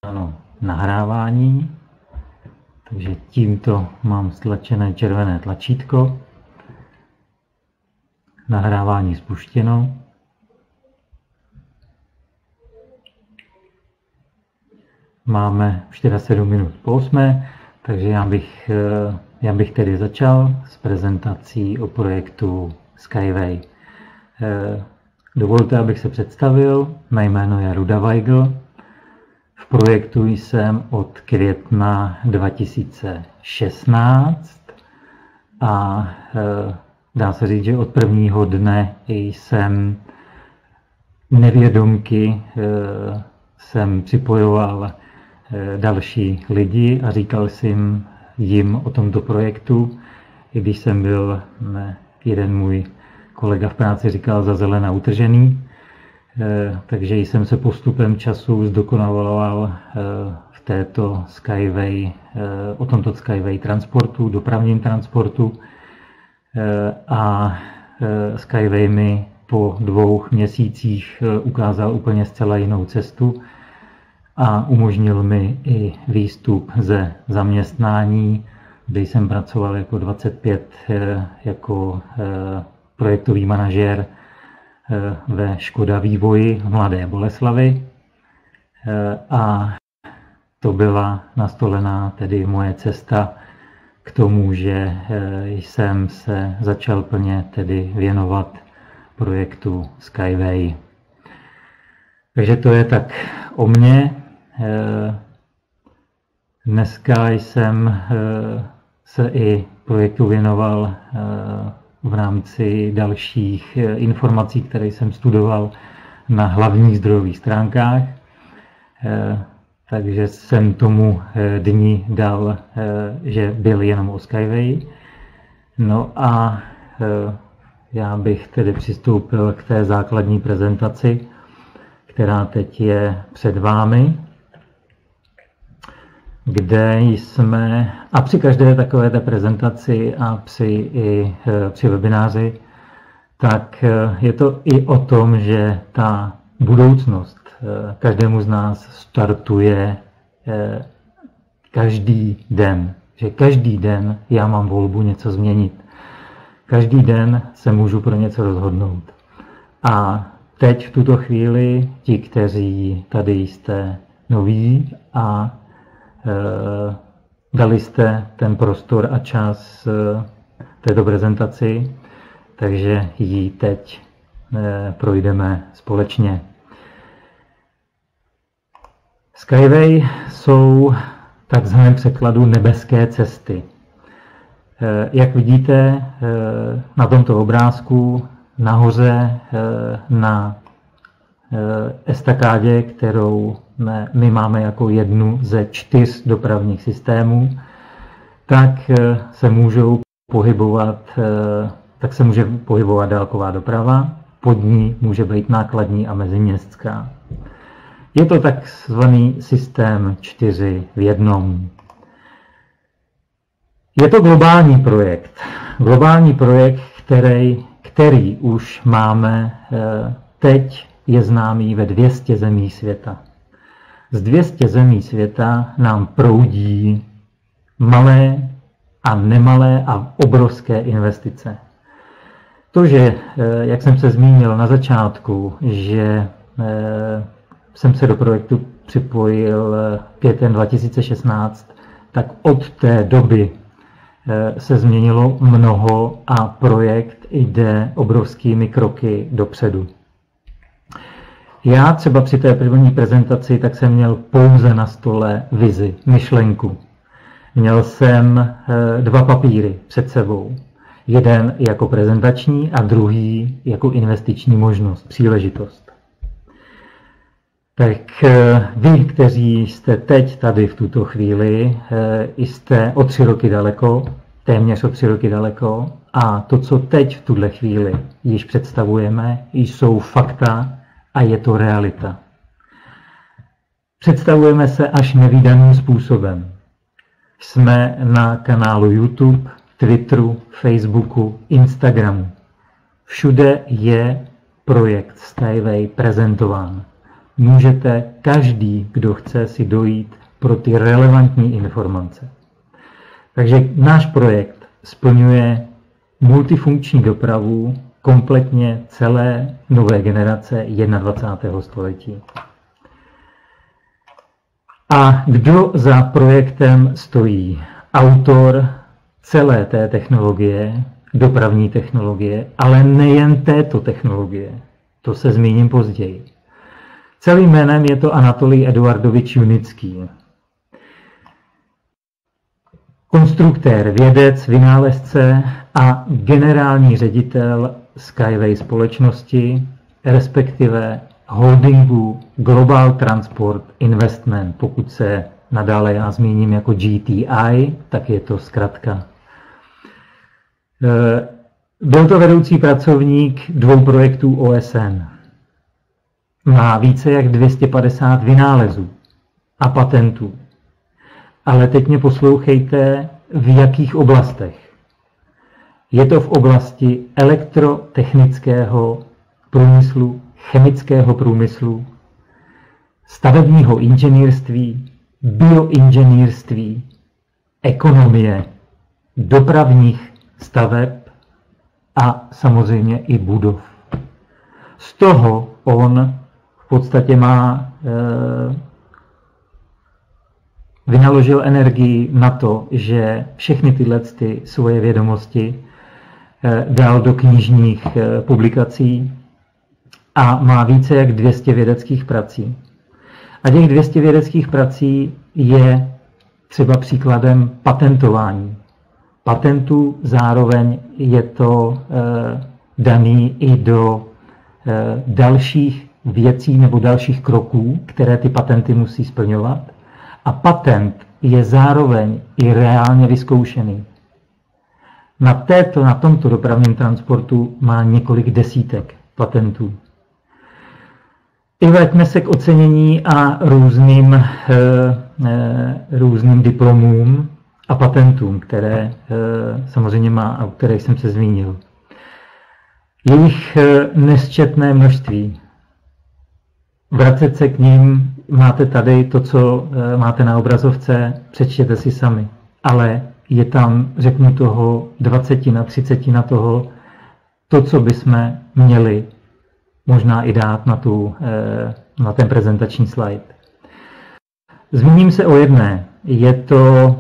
Ano, nahrávání, takže tímto mám stlačené červené tlačítko. Nahrávání spuštěno. Máme už teda 7 minut po 8, takže já bych tedy začal s prezentací o projektu Skyway. Dovolte, abych se představil. Mé jméno je Ruda Weigl. V projektu jsem od května 2016 a dá se říct, že od prvního dne jsem nevědomky jsem připojoval další lidi a říkal jsem jim o tomto projektu, i když jsem byl, jeden můj kolega v práci říkal, za zelená utržený, takže jsem se postupem času zdokonaloval v této Skyway, o tomto Skyway transportu, dopravním transportu, a Skyway mi po 2 měsících ukázal úplně zcela jinou cestu a umožnil mi i výstup ze zaměstnání, kde jsem pracoval jako 25 jako projektový manažer ve Škoda Vývoji v Mladé Boleslavi, a to byla nastolená tedy moje cesta k tomu, že jsem se začal plně tedy věnovat projektu Skyway. Takže to je tak o mně. Dneska jsem se i projektu věnoval v rámci dalších informací, které jsem studoval na hlavních zdrojových stránkách. Takže jsem tomu dni dal, že byl jenom o Skyway. No a já bych tedy přistoupil k té základní prezentaci, která teď je před vámi, kde jsme, a při každé takové té prezentaci a při webináři, tak je to i o tom, že ta budoucnost každému z nás startuje každý den. Že každý den já mám volbu něco změnit. Každý den se můžu pro něco rozhodnout. A teď v tuto chvíli ti, kteří tady jste noví a dali jste ten prostor a čas této prezentaci, takže ji teď projdeme společně. Skyway jsou takzvaném překladu nebeské cesty. Jak vidíte na tomto obrázku, nahoře na estakádě, kterou my máme jako jednu ze 4 dopravních systémů, tak se může pohybovat dálková doprava, pod ní může být nákladní a meziměstská. Je to takzvaný systém 4 v 1. Je to globální projekt. Globální projekt, který už máme teď, je známý ve 200 zemí světa. Z 200 zemí světa nám proudí malé a nemalé a obrovské investice. To, že, jak jsem se zmínil na začátku, že jsem se do projektu připojil květen 2016, tak od té doby se změnilo mnoho a projekt jde obrovskými kroky dopředu. Já třeba při té první prezentaci tak jsem měl pouze na stole vizi, myšlenku. Měl jsem 2 papíry před sebou. Jeden jako prezentační a druhý jako investiční možnost, příležitost. Tak vy, kteří jste teď tady v tuto chvíli, jste o 3 roky daleko, téměř o 3 roky daleko, a to, co teď v tuhle chvíli již představujeme, jsou fakta a je to realita. Představujeme se až nevídaným způsobem. Jsme na kanálu YouTube, Twitteru, Facebooku, Instagramu. Všude je projekt Skyway prezentován. můžete každý, kdo chce, si dojít pro ty relevantní informace. Takže náš projekt splňuje multifunkční dopravu kompletně celé nové generace 21. století. A kdo za projektem stojí? Autor celé té technologie, dopravní technologie, ale nejen této technologie. To se zmíním později. Celým jménem je to Anatolij Eduardovič Junický. Konstruktér, vědec, vynálezce a generální ředitel Skyway společnosti, respektive holdingu Global Transport Investment. Pokud se nadále já zmíním jako GTI, tak je to zkratka. Byl to vedoucí pracovník 2 projektů OSN. Má více jak 250 vynálezů a patentů. Ale teď mě poslouchejte, v jakých oblastech. Je to v oblasti elektrotechnického průmyslu, chemického průmyslu, stavebního inženýrství, bioinženýrství, ekonomie, dopravních staveb a samozřejmě i budov. Z toho on v podstatě vynaložil energii na to, že všechny tyhle svoje vědomosti dal do knižních publikací a má více jak 200 vědeckých prací. A těch 200 vědeckých prací je třeba příkladem patentování. Patentů zároveň je to daný i do dalších věcí nebo dalších kroků, které ty patenty musí splňovat. A patent je zároveň i reálně vyzkoušený. Na tomto dopravním transportu má několik desítek patentů. I vraťme se k ocenění a různým diplomům a patentům, které samozřejmě má a o kterých jsem se zmínil. Jejich nesčetné množství. Vracet se k ním, máte tady to, co máte na obrazovce, přečtěte si sami. Ale je tam, řeknu toho, 20 toho, to, co bychom měli možná i dát na ten prezentační slide. Zmíním se o jedné. Je to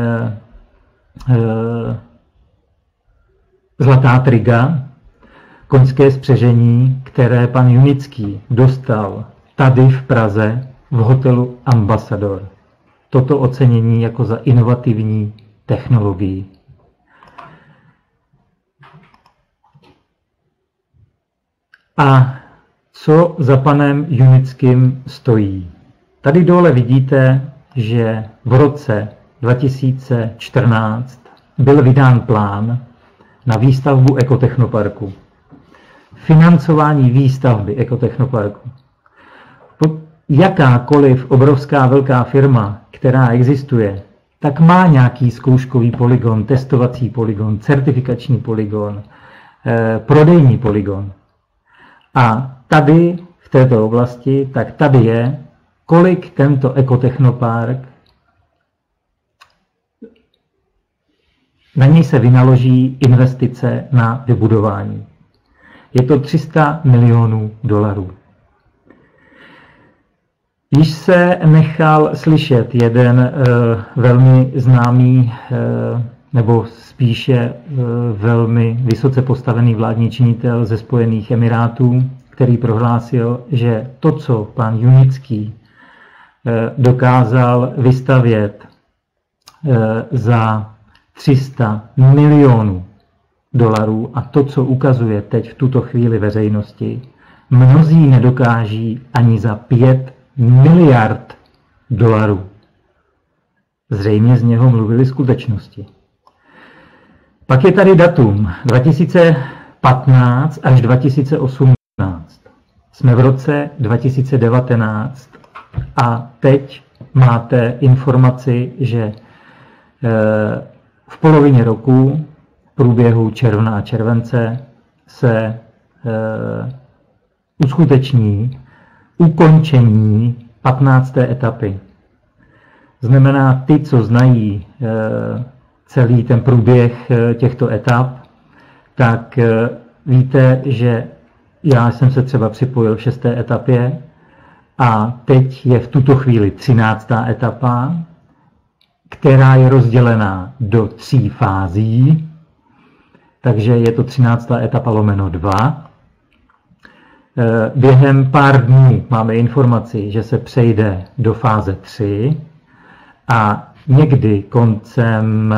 zlatá triga, koňské spřežení, které pan Junický dostal tady v Praze v hotelu Ambassador. Toto ocenění jako za inovativní technologii. A co za panem Junickým stojí? Tady dole vidíte, že v roce 2014 byl vydán plán na výstavbu ekotechnoparku. Financování výstavby ekotechnoparku. Jakákoliv obrovská velká firma, která existuje, tak má nějaký zkouškový polygon, testovací polygon, certifikační polygon, prodejní polygon. A tady v této oblasti, tak tady je, kolik tento ekotechnopark, na něj se vynaloží investice na vybudování. Je to $300 milionů. Již se nechal slyšet jeden velmi známý, nebo spíše velmi vysoce postavený vládní činitel ze Spojených Emirátů, který prohlásil, že to, co pan Junický dokázal vystavět za $300 milionů a to, co ukazuje teď v tuto chvíli veřejnosti, mnozí nedokáží ani za $5 miliard. Zřejmě z něho mluvili skutečnosti. Pak je tady datum 2015 až 2018. Jsme v roce 2019 a teď máte informaci, že v polovině roku, v průběhu června a července, se uskuteční ukončení 15. etapy. Znamená, ty, co znají celý ten průběh těchto etap, tak víte, že já jsem se třeba připojil v 6. etapě a teď je v tuto chvíli 13. etapa, která je rozdělená do 3 fází, takže je to 13. etapa lomeno 2. Během pár dnů máme informaci, že se přejde do fáze 3 a někdy koncem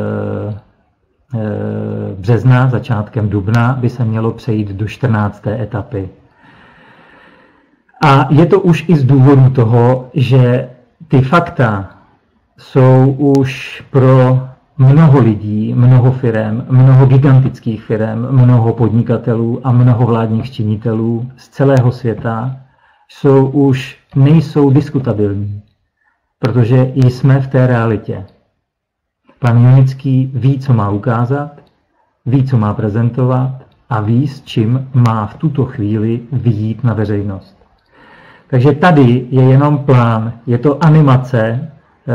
března, začátkem dubna by se mělo přejít do 14. etapy. A je to už i z důvodu toho, že ty fakta jsou už pro mnoho lidí, mnoho firem, mnoho gigantických firem, mnoho podnikatelů a mnoho vládních činitelů z celého světa nejsou diskutabilní, protože jsme v té realitě. Pan Junický ví, co má ukázat, ví, co má prezentovat a ví, s čím má v tuto chvíli vyjít na veřejnost. Takže tady je jenom plán, je to animace,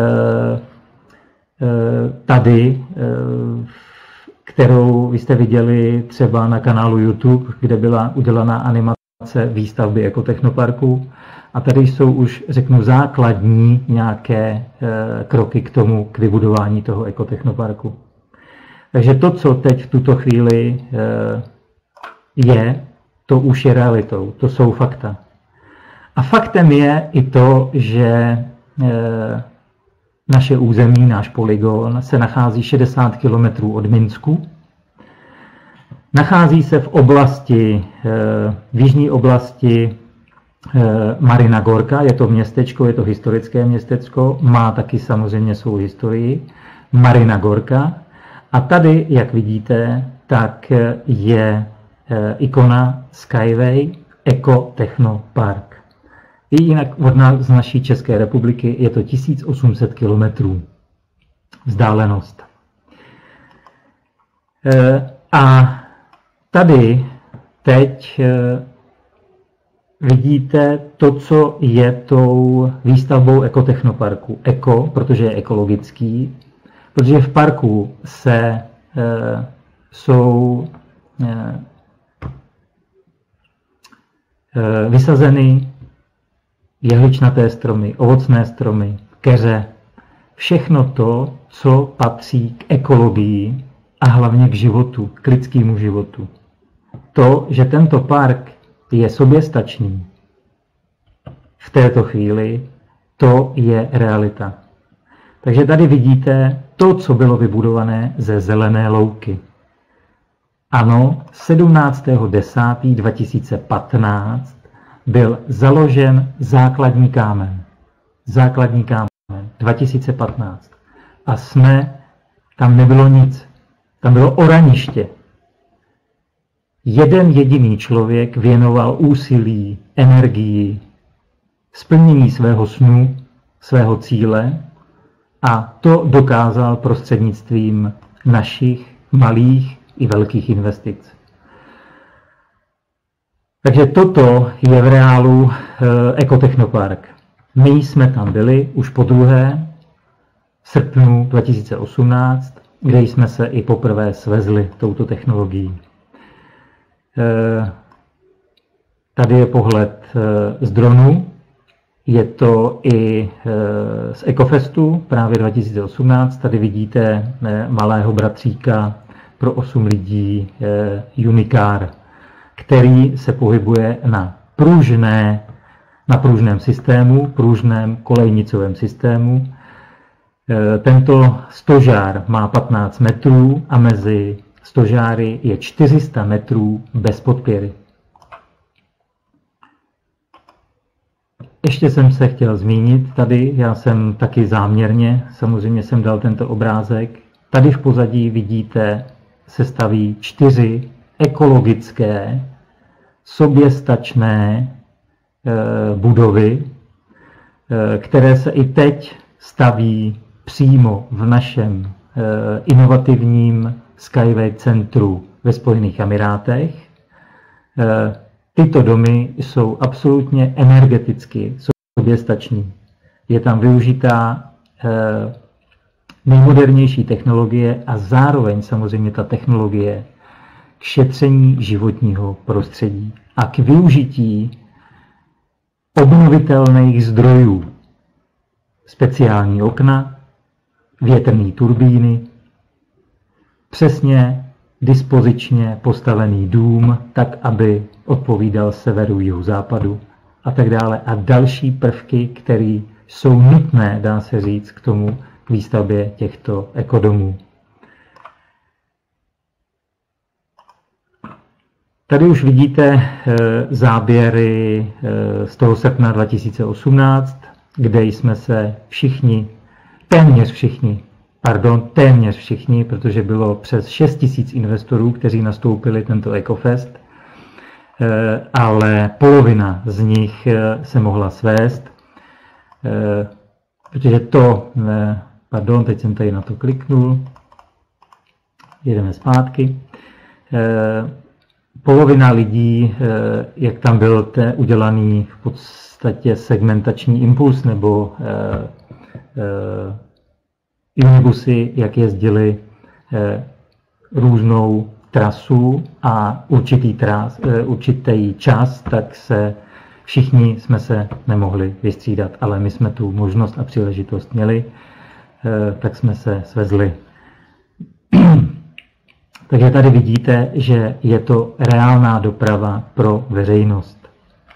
tady, kterou vy jste viděli třeba na kanálu YouTube, kde byla udělaná animace výstavby ekotechnoparku. A tady jsou už, řeknu, základní nějaké kroky k tomu, k vybudování toho ekotechnoparku. Takže to, co teď v tuto chvíli je, to už je realitou, to jsou fakta. A faktem je i to, že naše území, náš polygon, se nachází 60 km od Minsku. Nachází se v oblasti, v jižní oblasti Marina Gorka, je to městečko, je to historické městečko, má taky samozřejmě svou historii, Marina Gorka. A tady, jak vidíte, tak je ikona Skyway Ekotechnopark. I jinak od nás z naší České republiky je to 1800 km vzdálenost. A tady teď vidíte to, co je tou výstavbou ekotechnoparku. Eko, protože je ekologický, protože v parku jsou vysazeny jehličnaté stromy, ovocné stromy, keře, všechno to, co patří k ekologii a hlavně k životu, k lidskému životu. To, že tento park je soběstačný v této chvíli, to je realita. Takže tady vidíte to, co bylo vybudované ze zelené louky. Ano, 17.10.2015 byl založen základní kámen. Základní kámen 2015. A tam nebylo nic. Tam bylo oraniště. Jeden jediný člověk věnoval úsilí, energii, splnění svého snu, svého cíle a to dokázal prostřednictvím našich malých i velkých investic. Takže toto je v reálu Ekotechnopark. My jsme tam byli už podruhé v srpnu 2018, kde jsme se i poprvé svezli touto technologií. Tady je pohled z dronu, je to i z Ekofestu právě 2018. Tady vidíte malého bratříka pro 8 lidí Unicar, který se pohybuje na pružném systému, pružném kolejnicovém systému. Tento stožár má 15 metrů a mezi stožáry je 400 metrů bez podpěry. Ještě jsem se chtěl zmínit tady, já jsem taky záměrně, samozřejmě jsem dal tento obrázek. Tady v pozadí vidíte, se staví 4 ekologické, soběstačné budovy, které se i teď staví přímo v našem inovativním Skyway centru ve Spojených Emirátech. tyto domy jsou absolutně energeticky soběstační. Je tam využitá nejmodernější technologie a zároveň samozřejmě ta technologie k šetření životního prostředí a k využití obnovitelných zdrojů. Speciální okna, větrné turbíny, přesně dispozičně postavený dům, tak, aby odpovídal severu, jihu, západu a tak dále. A další prvky, které jsou nutné, dá se říct, k tomu, k výstavbě těchto ekodomů. Tady už vidíte záběry z toho srpna 2018, kde jsme se téměř všichni, protože bylo přes 6 000 investorů, kteří nastoupili tento Ecofest, ale polovina z nich se mohla svést, protože teď jsem tady na to kliknul, jedeme zpátky. Polovina lidí, jak tam byl udělaný v podstatě segmentační impuls nebo unibusy, jak jezdili různou trasu a určitý čas, tak všichni jsme se nemohli vystřídat, ale my jsme tu možnost a příležitost měli, tak jsme se svezli. Takže tady vidíte, že je to reálná doprava pro veřejnost.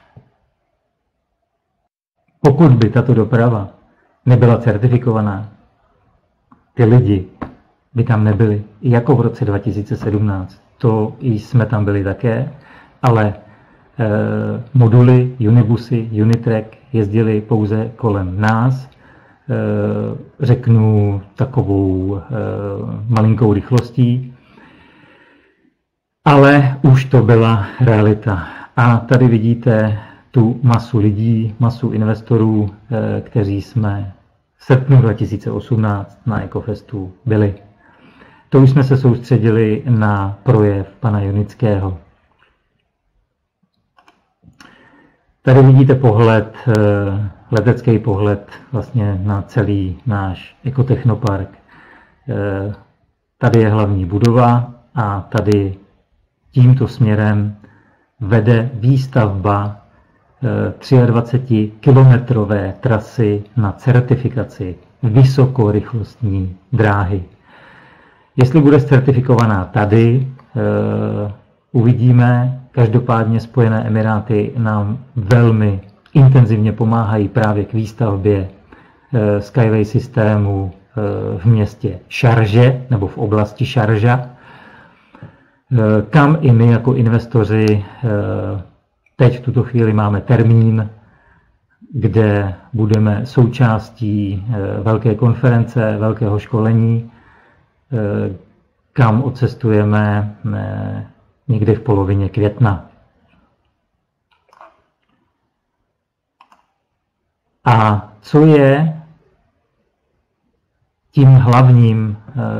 Pokud by tato doprava nebyla certifikovaná, ty lidi by tam nebyli, jako v roce 2017. To jsme tam byli také, ale moduly, unibusy, Unitrack jezdili pouze kolem nás, řeknu takovou malinkou rychlostí, ale už to byla realita. A tady vidíte tu masu lidí, masu investorů, kteří jsme v srpnu 2018 na Ecofestu byli. To už jsme se soustředili na projev pana Jonického. Tady vidíte letecký pohled vlastně na celý náš ekotechnopark. Tady je hlavní budova a tady tímto směrem vede výstavba 23-kilometrové trasy na certifikaci vysokorychlostní dráhy. Jestli bude certifikovaná tady, uvidíme. Každopádně Spojené Emiráty nám velmi intenzivně pomáhají právě k výstavbě Skyway systému v městě Šarže nebo v oblasti Šarža, kam i my jako investoři teď v tuto chvíli máme termín, kde budeme součástí velké konference, velkého školení, kam odcestujeme někdy v polovině května. A co je tím hlavním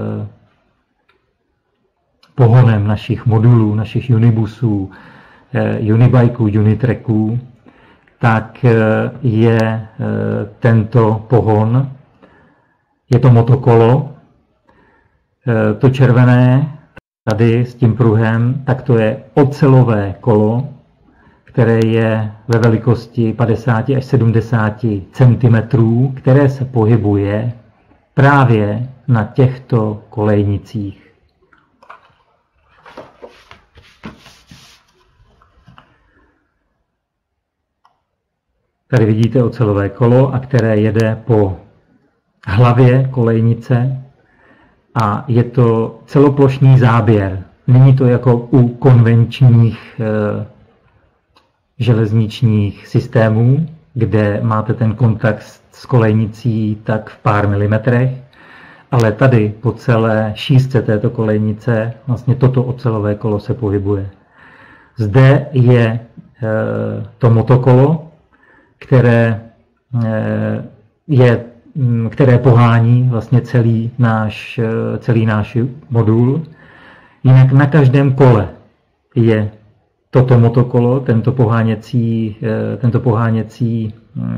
pohonem našich modulů, našich unibusů, unibikeů, unitracků, tak je tento pohon, je to motokolo, to červené tady s tím pruhem, tak to je ocelové kolo, které je ve velikosti 50 až 70 cm, které se pohybuje právě na těchto kolejnicích. Tady vidíte ocelové kolo, a které jede po hlavě kolejnice a je to celoplošný záběr. Není to jako u konvenčních železničních systémů, kde máte ten kontakt s kolejnicí tak v pár milimetrech, ale tady po celé šířce této kolejnice vlastně toto ocelové kolo se pohybuje. Zde je to motokolo, které pohání vlastně celý náš modul. Jinak na každém kole je toto motokolo, tento poháněcí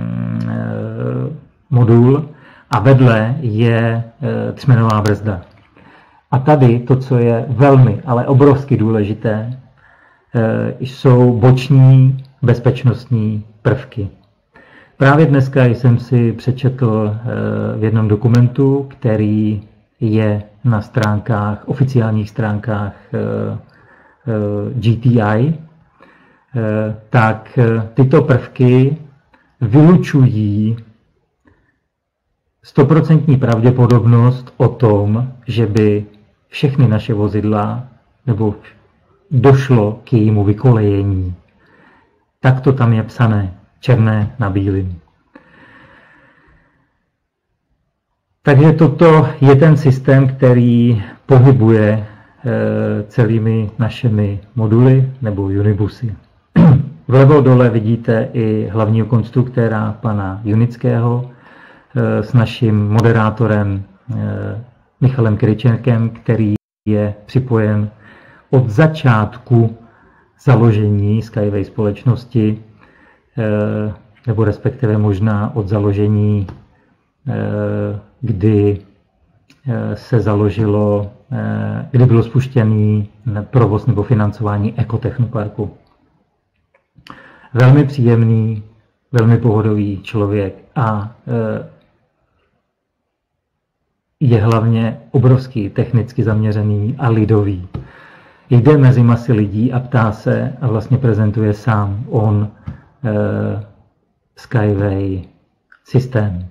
modul a vedle je třmenová brzda. A tady to, co je velmi, ale obrovsky důležité, jsou boční bezpečnostní prvky. Právě dneska jsem si přečetl v jednom dokumentu, který je na oficiálních stránkách GTI, tak tyto prvky vylučují 100% pravděpodobnost o tom, že by všechny naše vozidla nebo došlo k jejímu vykolejení. Tak to tam je psané, černé na bílým. Takže toto je ten systém, který pohybuje celými našimi moduly nebo unibusy. Vlevo dole vidíte i hlavního konstruktéra pana Junického s naším moderátorem Michalem Kryčenkem, který je připojen od začátku založení Skyway společnosti, nebo respektive možná od založení, kdy se založilo, kdy bylo spuštěný provoz nebo financování ekotechnoparku. Velmi příjemný, velmi pohodový člověk a je hlavně obrovský technicky zaměřený a lidový. Jde mezi masy lidí a ptá se a vlastně prezentuje sám on Skyway systém.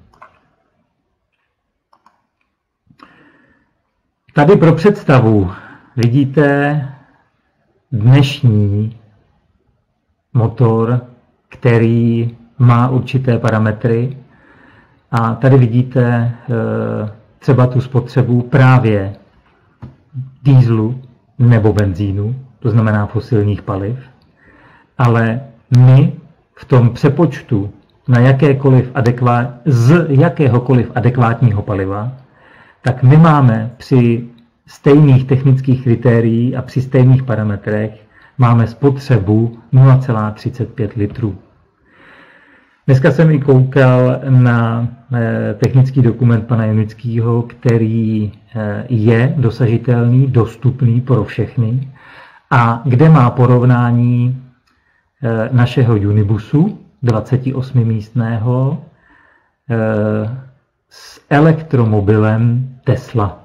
Tady pro představu vidíte dnešní motor, který má určité parametry a tady vidíte třeba tu spotřebu právě dieselu nebo benzínu, to znamená fosilních paliv, ale my v tom přepočtu na z jakéhokoliv adekvátního paliva, tak my máme při stejných technických kritérií a při stejných parametrech máme spotřebu 0,35 litrů. Dneska jsem i koukal na technický dokument pana Junického, který je dosažitelný, dostupný pro všechny a kde má porovnání našeho Unibusu 28místného s elektromobilem Tesla.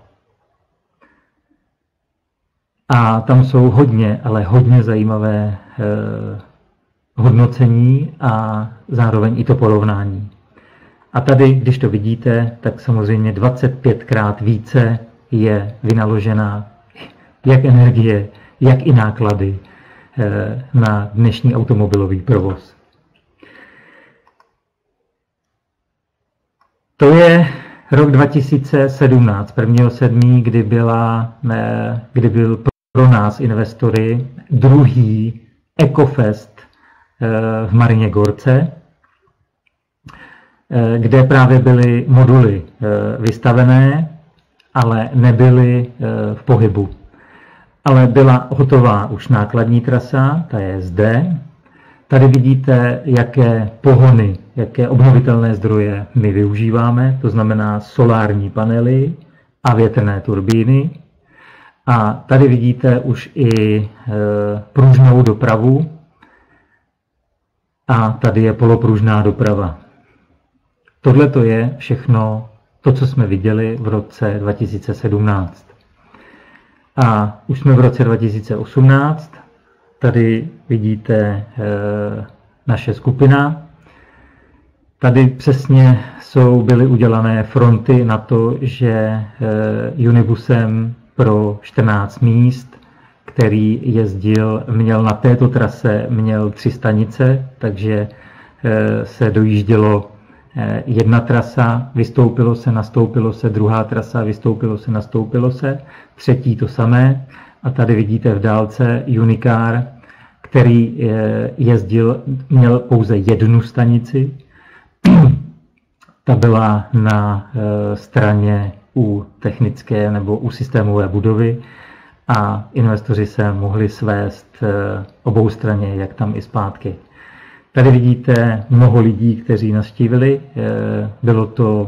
A tam jsou hodně, ale hodně zajímavé hodnocení a zároveň i to porovnání. A tady, když to vidíte, tak samozřejmě 25krát více je vynaložena jak energie, jak i náklady na dnešní automobilový provoz. To je rok 2017, 1.7., kdy byl pro nás investory druhý EcoFest v Marině Gorce, kde právě byly moduly vystavené, ale nebyly v pohybu. Ale byla hotová už nákladní trasa, ta je zde. Tady vidíte, jaké pohony, jaké obnovitelné zdroje my využíváme, to znamená solární panely a větrné turbíny. A tady vidíte už i pružnou dopravu a tady je polopružná doprava. Tohle to je všechno to, co jsme viděli v roce 2017. A už jsme v roce 2018. Tady vidíte naše skupina. Tady přesně byly udělané fronty na to, že Unibusem pro 14 míst, který měl na této trase 3 stanice, takže se dojíždělo jedna trasa, vystoupilo se, nastoupilo se, druhá trasa, vystoupilo se, nastoupilo se, třetí to samé. A tady vidíte v dálce Unicar, který měl pouze jednu stanici. Ta byla na straně u technické nebo u systémové budovy a investoři se mohli svést oboustranně, jak tam i zpátky. Tady vidíte mnoho lidí, kteří navštívili. Bylo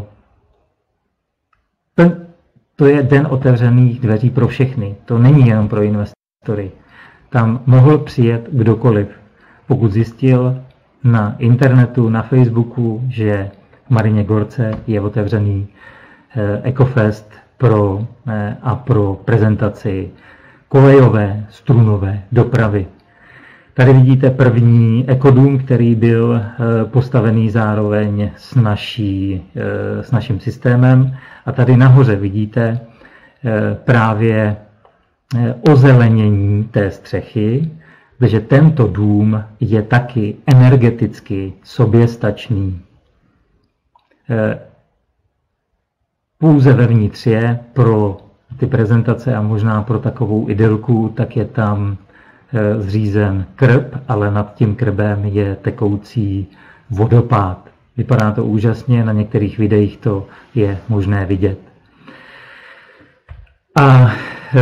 to je den otevřených dveří pro všechny. To není jenom pro investory. Tam mohl přijet kdokoliv, pokud zjistil na internetu, na Facebooku, že v Marině Gorce je otevřený Ecofest pro prezentaci kolejové, strunové dopravy. Tady vidíte první ekodům, který byl postavený zároveň s naším systémem. A tady nahoře vidíte právě ozelenění té střechy, protože tento dům je taky energeticky soběstačný. Pouze vevnitř je pro ty prezentace a možná pro takovou idylku, tak je tam zřízen krb, ale nad tím krbem je tekoucí vodopád. Vypadá to úžasně, na některých videích to je možné vidět. A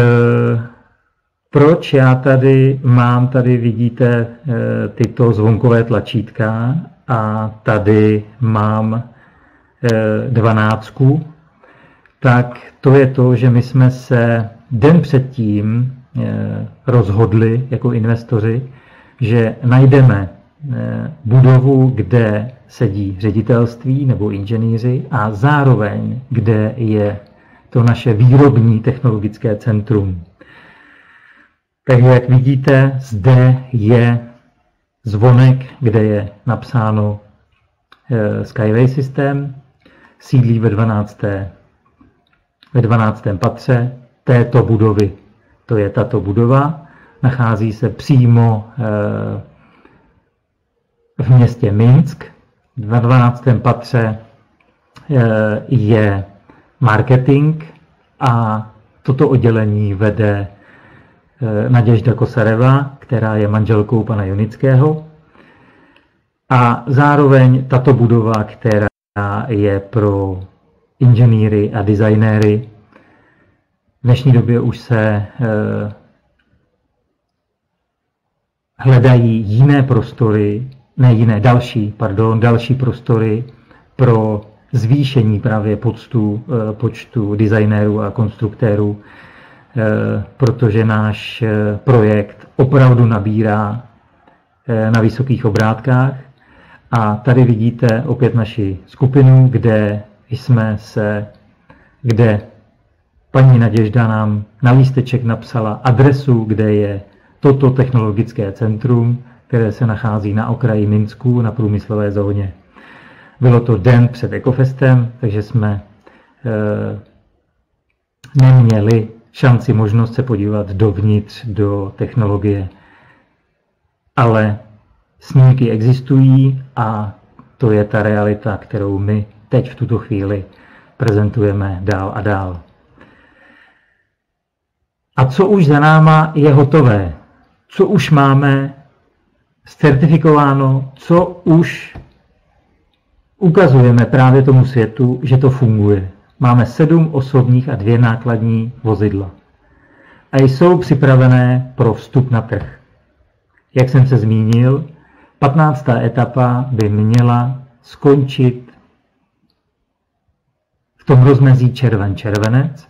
proč já tady mám, vidíte tyto zvonkové tlačítka a tady mám 12, tak to je to, že my jsme se den předtím rozhodli jako investoři, že najdeme budovu, kde sedí ředitelství nebo inženýři a zároveň, kde je to naše výrobní technologické centrum. Takže jak vidíte, zde je zvonek, kde je napsáno Skyway System, sídlí ve 12. patře této budovy. To je tato budova, nachází se přímo v městě Minsk. V 12. patře je marketing a toto oddělení vede Naděžda Kosareva, která je manželkou pana Junického. A zároveň tato budova, která je pro inženýry a designéry. V dnešní době už se hledají jiné prostory, další prostory pro zvýšení právě počtu designérů a konstruktérů, protože náš projekt opravdu nabírá na vysokých obrátkách. A tady vidíte opět naši skupinu, kde paní Naděžda nám na lísteček napsala adresu, kde je toto technologické centrum, které se nachází na okraji Minsku na průmyslové zóně. Bylo to den před Ecofestem, takže jsme neměli možnost se podívat dovnitř do technologie. Ale snímky existují a to je ta realita, kterou my teď v tuto chvíli prezentujeme dál a dál. A co už za náma je hotové? Co už máme certifikováno? Co už ukazujeme právě tomu světu, že to funguje? Máme 7 osobních a 2 nákladní vozidla. A jsou připravené pro vstup na trh. Jak jsem se zmínil, 15. etapa by měla skončit v tom rozmezí červen-červenec.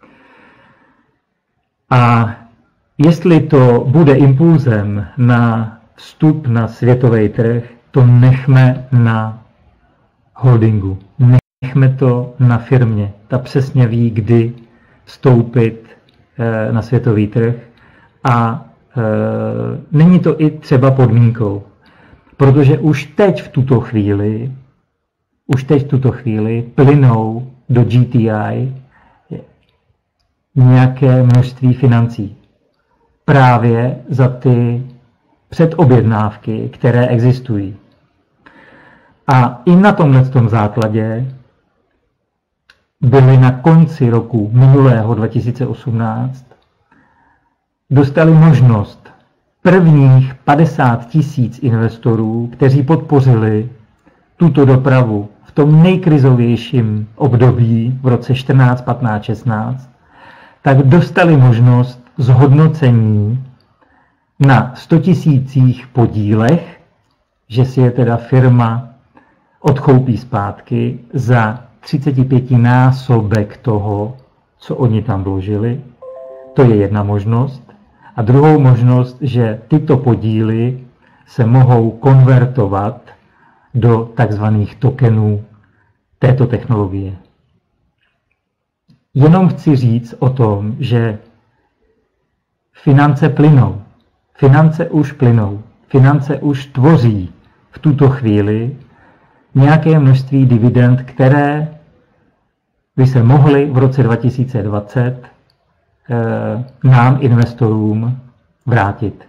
A jestli to bude impulzem na vstup na světový trh, to nechme na holdingu. Nechme to na firmě. Ta přesně ví, kdy vstoupit na světový trh. A není to i třeba podmínkou. Protože už teď v tuto chvíli plynou do GTI nějaké množství financí. Právě za ty předobjednávky, které existují. A i na tomto základě byli na konci roku minulého 2018 dostali možnost prvních 50 000 investorů, kteří podpořili tuto dopravu v tom nejkrizovějším období v roce 14, 15, 16, tak dostali možnost zhodnocení na 100 000 podílech, že si je teda firma odkoupí zpátky za 35násobek toho, co oni tam vložili. To je jedna možnost. A druhou možnost, že tyto podíly se mohou konvertovat do takzvaných tokenů této technologie. Jenom chci říct o tom, že finance plynou. Finance už plynou. Finance už tvoří v tuto chvíli nějaké množství dividend, které by se mohly v roce 2020 nám, investorům, vrátit.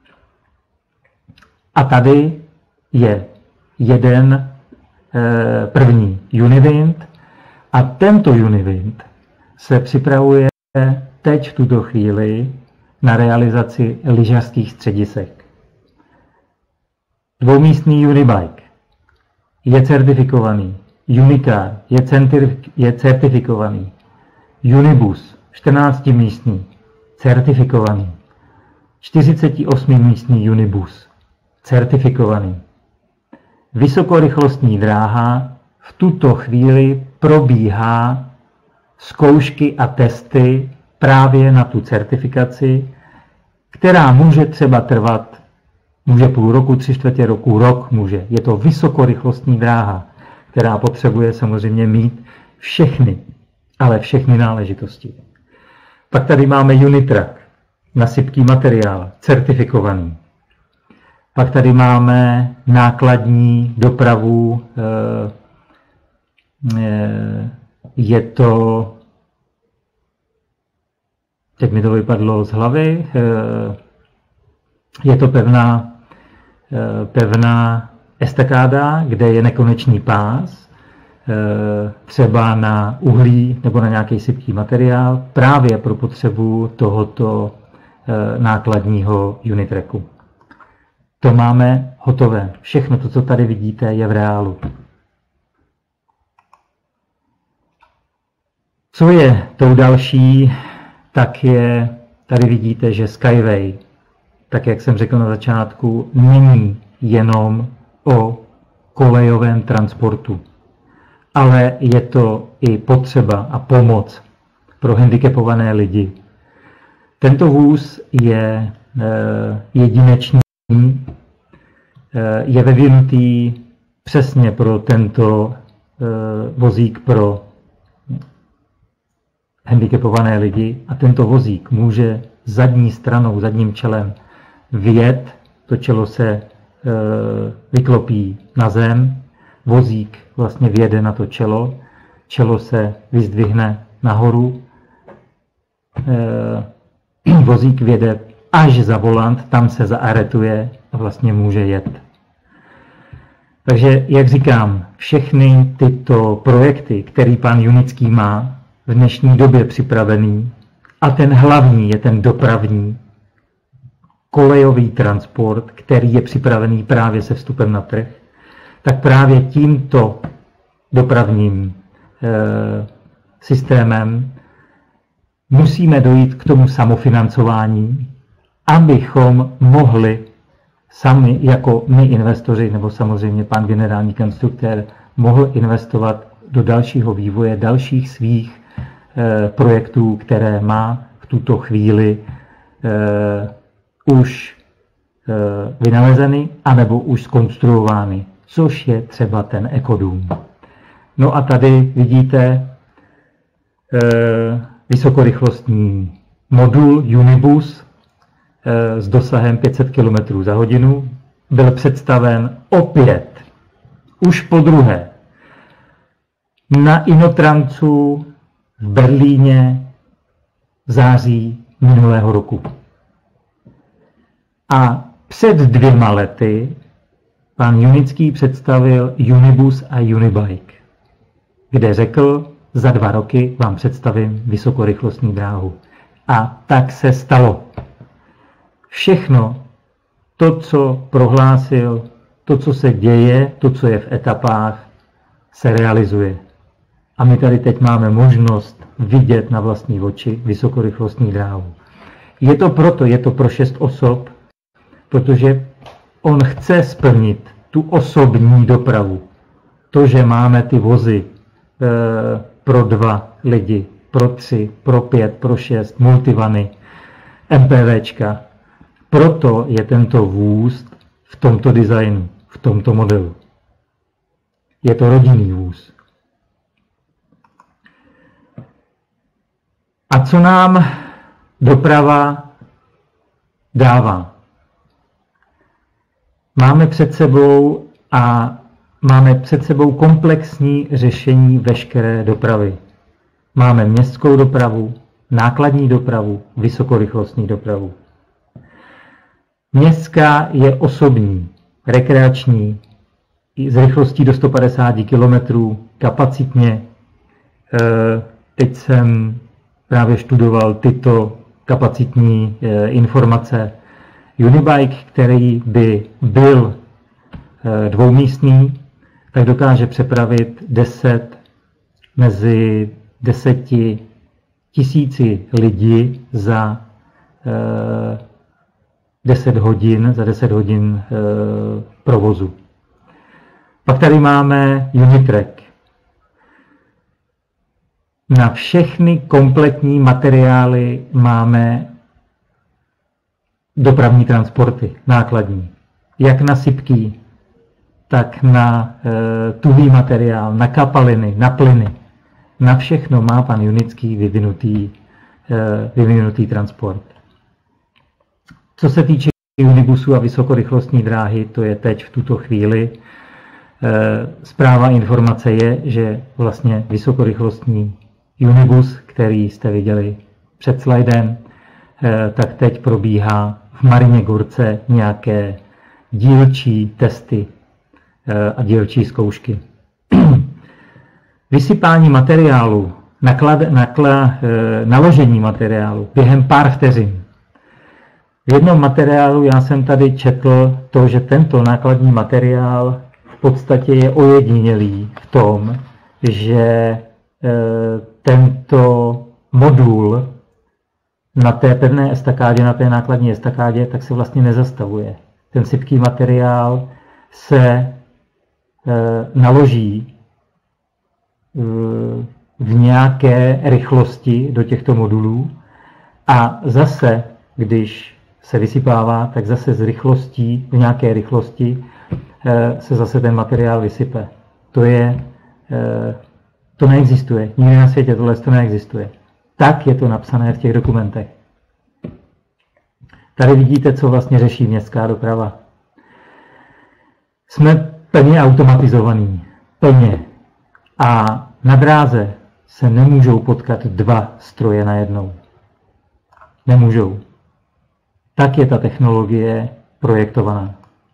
A tady je jeden první Uniwind a tento Uniwind se připravuje teď v tuto chvíli na realizaci lyžařských středisek. Dvoumístný Unibike je certifikovaný, Unicar je certifikovaný, Unibus 14místný, certifikovaný, 48místný Unibus, certifikovaný. Vysokorychlostní dráha v tuto chvíli probíhá zkoušky a testy právě na tu certifikaci, která může třeba trvat, může půl roku, 3/4 roku, rok může. Je to vysokorychlostní dráha, která potřebuje samozřejmě mít všechny náležitosti. Pak tady máme Unitrack, na sypký materiál, certifikovaný. Pak tady máme nákladní dopravu, je to, teď mi to vypadlo z hlavy, je to pevná estakáda, kde je nekonečný pás, třeba na uhlí nebo na nějaký sypký materiál, právě pro potřebu tohoto nákladního Unitracku. To máme hotové. Všechno to, co tady vidíte, je v reálu. Co je tou další, tak je, tady vidíte, že Skyway, tak jak jsem řekl na začátku, není jenom o kolejovém transportu, ale je to i potřeba a pomoc pro handicapované lidi. Tento vůz je jedinečný, je vyvinutý přesně pro tento vozík pro handicapované lidi a tento vozík může zadní stranou, zadním čelem vjet, to čelo se vyklopí na zem, vozík vlastně vjede na to čelo se vyzdvihne nahoru, vozík vjede až za volant, tam se zaaretuje a vlastně může jet. Takže, jak říkám, všechny tyto projekty, který pan Junický má v dnešní době připravený, a ten hlavní je ten dopravní, kolejový transport, který je připravený právě se vstupem na trh, tak právě tímto dopravním systémem musíme dojít k tomu samofinancování, abychom mohli sami, jako my investoři, nebo samozřejmě pan generální konstruktér, mohl investovat do dalšího vývoje, dalších svých projektů, které má v tuto chvíli už vynalezeny, anebo už zkonstruovány, což je třeba ten ekodům. No a tady vidíte vysokorychlostní modul Unibus s dosahem 500 km za hodinu. Byl představen opět, už podruhé, na Inotrancu v Berlíně v září minulého roku. A před 2 lety pan Junický představil Unibus a Unibike, kde řekl, za 2 roky vám představím vysokorychlostní dráhu. A tak se stalo. Všechno to, co prohlásil, to, co se děje, to, co je v etapách, se realizuje. A my tady teď máme možnost vidět na vlastní oči vysokorychlostní dráhu. Je to pro 6 osob, protože on chce splnit tu osobní dopravu. To, že máme ty vozy pro 2 lidi, pro 3, pro 5, pro 6, multivany, MPVčka. Proto je tento vůz v tomto designu, v tomto modelu. Je to rodinný vůz. A co nám doprava dává? Máme před sebou komplexní řešení veškeré dopravy. Máme městskou dopravu, nákladní dopravu, vysokorychlostní dopravu. Městská je osobní, rekreační, s rychlostí do 150 km, kapacitně. Teď jsem právě študoval tyto kapacitní informace. Unibike, který by byl dvoumístný, tak dokáže přepravit mezi 10 000 lidí za 10 hodin provozu. Pak tady máme Unitrack. Na všechny kompletní materiály máme dopravní transporty, nákladní. Jak na sypký, tak na tuhý materiál, na kapaliny, na plyny. Na všechno má pan Junický vyvinutý transport. Co se týče Unibusu a vysokorychlostní dráhy, to je teď v tuto chvíli. Zpráva informace je, že vlastně vysokorychlostní Unibus, který jste viděli před slajdem, tak teď probíhá v Marině Gorce nějaké dílčí testy a dílčí zkoušky. Vysypání materiálu, naložení materiálu během pár vteřin. V jednom materiálu já jsem tady četl to, že tento nákladní materiál v podstatě je ojedinělý v tom, že tento modul na té pevné estakádě, na té nákladní estakádě, tak se vlastně nezastavuje. Ten sypký materiál se naloží v nějaké rychlosti do těchto modulů a zase, když se vysypává, tak zase z rychlostí, v nějaké rychlosti se zase ten materiál vysype. To neexistuje. Nikdy na světě tohle to neexistuje. Tak je to napsané v těch dokumentech. Tady vidíte, co vlastně řeší městská doprava. Jsme plně automatizovaní. Plně. A na dráze se nemůžou potkat 2 stroje najednou. Nemůžou. Tak je ta technologie projektovaná.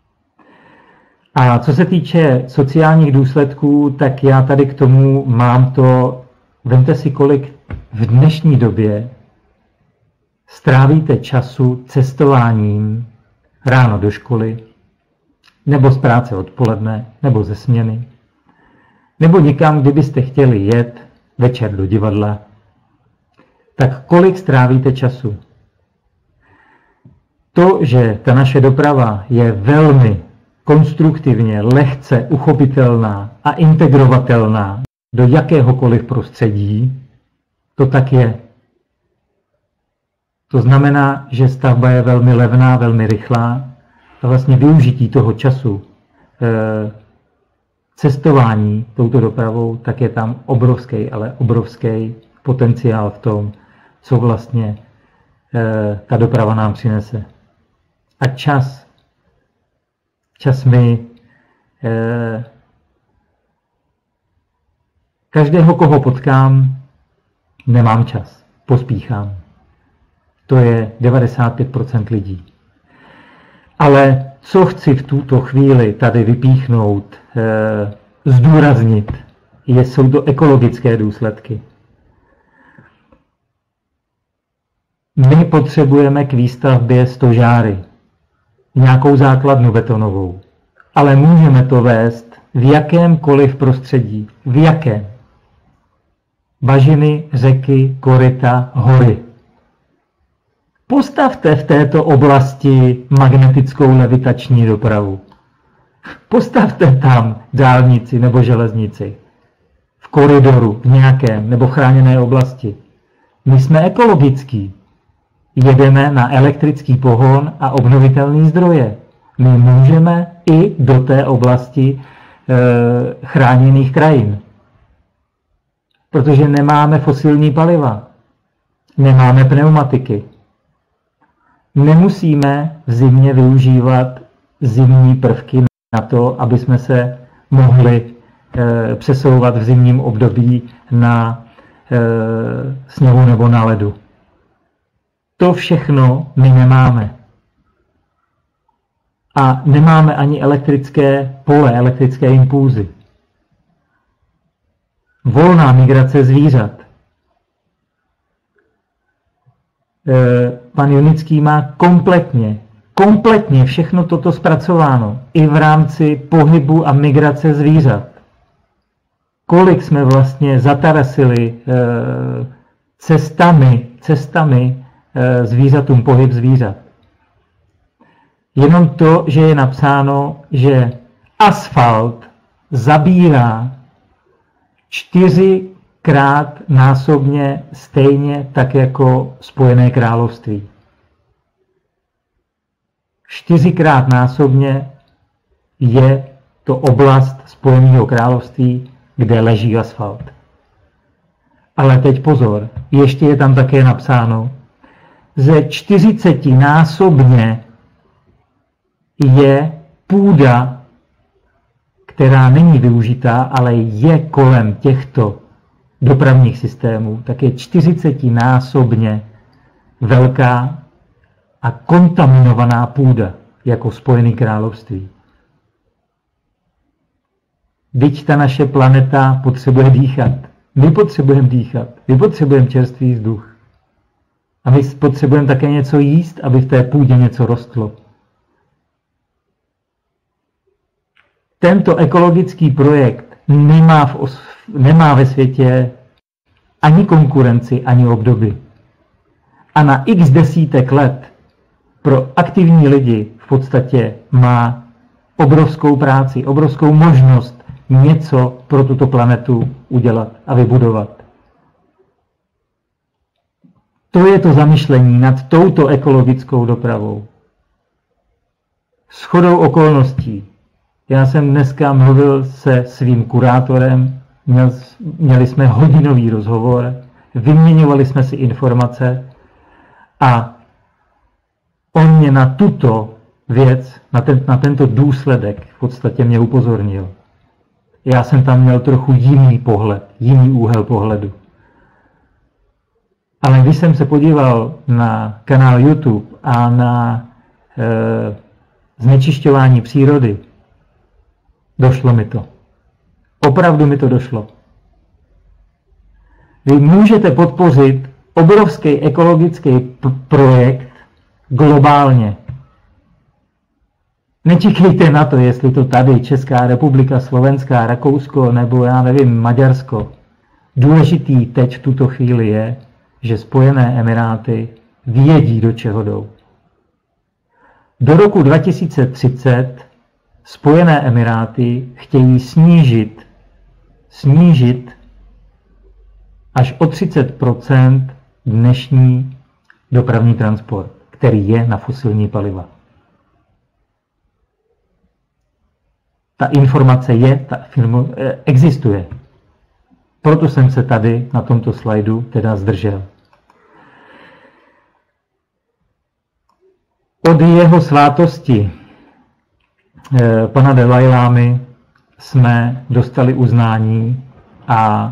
A co se týče sociálních důsledků, tak já tady k tomu mám to, vemte si, kolik v dnešní době strávíte času cestováním ráno do školy, nebo z práce odpoledne, nebo ze směny, nebo někam, kdybyste chtěli jet večer do divadla, tak kolik strávíte času? To, že ta naše doprava je velmi konstruktivně, lehce uchopitelná a integrovatelná do jakéhokoliv prostředí, to tak je. To znamená, že stavba je velmi levná, velmi rychlá a vlastně využití toho času cestování touto dopravou, tak je tam obrovský, ale obrovský potenciál v tom, co vlastně ta doprava nám přinese. A čas mi každého, koho potkám, nemám čas, pospíchám. To je 95% lidí. Ale co chci v tuto chvíli tady vypíchnout, zdůraznit, jsou to ekologické důsledky. My potřebujeme k výstavbě stožáry, nějakou základnu betonovou, ale můžeme to vést v jakémkoliv prostředí. V jakém? Bažiny, řeky, koryta, hory. Postavte v této oblasti magnetickou levitační dopravu. Postavte tam dálnici nebo železnici. V koridoru, v nějakém nebo chráněné oblasti. My jsme ekologický. Jedeme na elektrický pohon a obnovitelné zdroje. My můžeme i do té oblasti chráněných krajin. Protože nemáme fosilní paliva. Nemáme pneumatiky. Nemusíme v zimě využívat zimní prvky na to, aby jsme se mohli přesouvat v zimním období na sněhu nebo na ledu. To všechno my nemáme. A nemáme ani elektrické pole, elektrické impulzy. Volná migrace zvířat. Pan Junický má kompletně všechno toto zpracováno. I v rámci pohybu a migrace zvířat. Kolik jsme vlastně zatarasili cestami zvířatům, pohyb zvířat. Jenom to, že je napsáno, že asfalt zabírá 4krát násobně stejně tak jako Spojené království. 4krát násobně je to oblast Spojeného království, kde leží asfalt. Ale teď pozor, ještě je tam také napsáno, ze 40násobně je půda, která není využitá, ale je kolem těchto dopravních systémů, tak je 40násobně velká a kontaminovaná půda jako Spojené království. Vždyť ta naše planeta potřebuje dýchat. My potřebujeme dýchat. My potřebujeme čerstvý vzduch. A my potřebujeme také něco jíst, aby v té půdě něco rostlo. Tento ekologický projekt nemá ve světě ani konkurenci, ani obdoby. A na x desítek let pro aktivní lidi v podstatě má obrovskou práci, obrovskou možnost něco pro tuto planetu udělat a vybudovat. To je to zamyšlení nad touto ekologickou dopravou. Shodou okolností. Já jsem dneska mluvil se svým kurátorem, měli jsme hodinový rozhovor, vyměňovali jsme si informace a on mě na tuto věc, na tento důsledek v podstatě mě upozornil. Já jsem tam měl trochu jiný pohled, jiný úhel pohledu. Ale když jsem se podíval na kanál YouTube a na znečišťování přírody, došlo mi to. Opravdu mi to došlo. Vy můžete podpořit obrovský ekologický projekt globálně. Nečekejte na to, jestli to tady Česká republika, Slovenská, Rakousko nebo já nevím, Maďarsko. Důležitý teď v tuto chvíli je, že Spojené Emiráty vědí, do čeho jdou. Do roku 2030 Spojené Emiráty chtějí snížit až o 30% dnešní dopravní transport, který je na fosilní paliva. Ta informace existuje. Proto jsem se tady na tomto slajdu teda zdržel. Od jeho svátosti pana Dalajlámy jsme dostali uznání a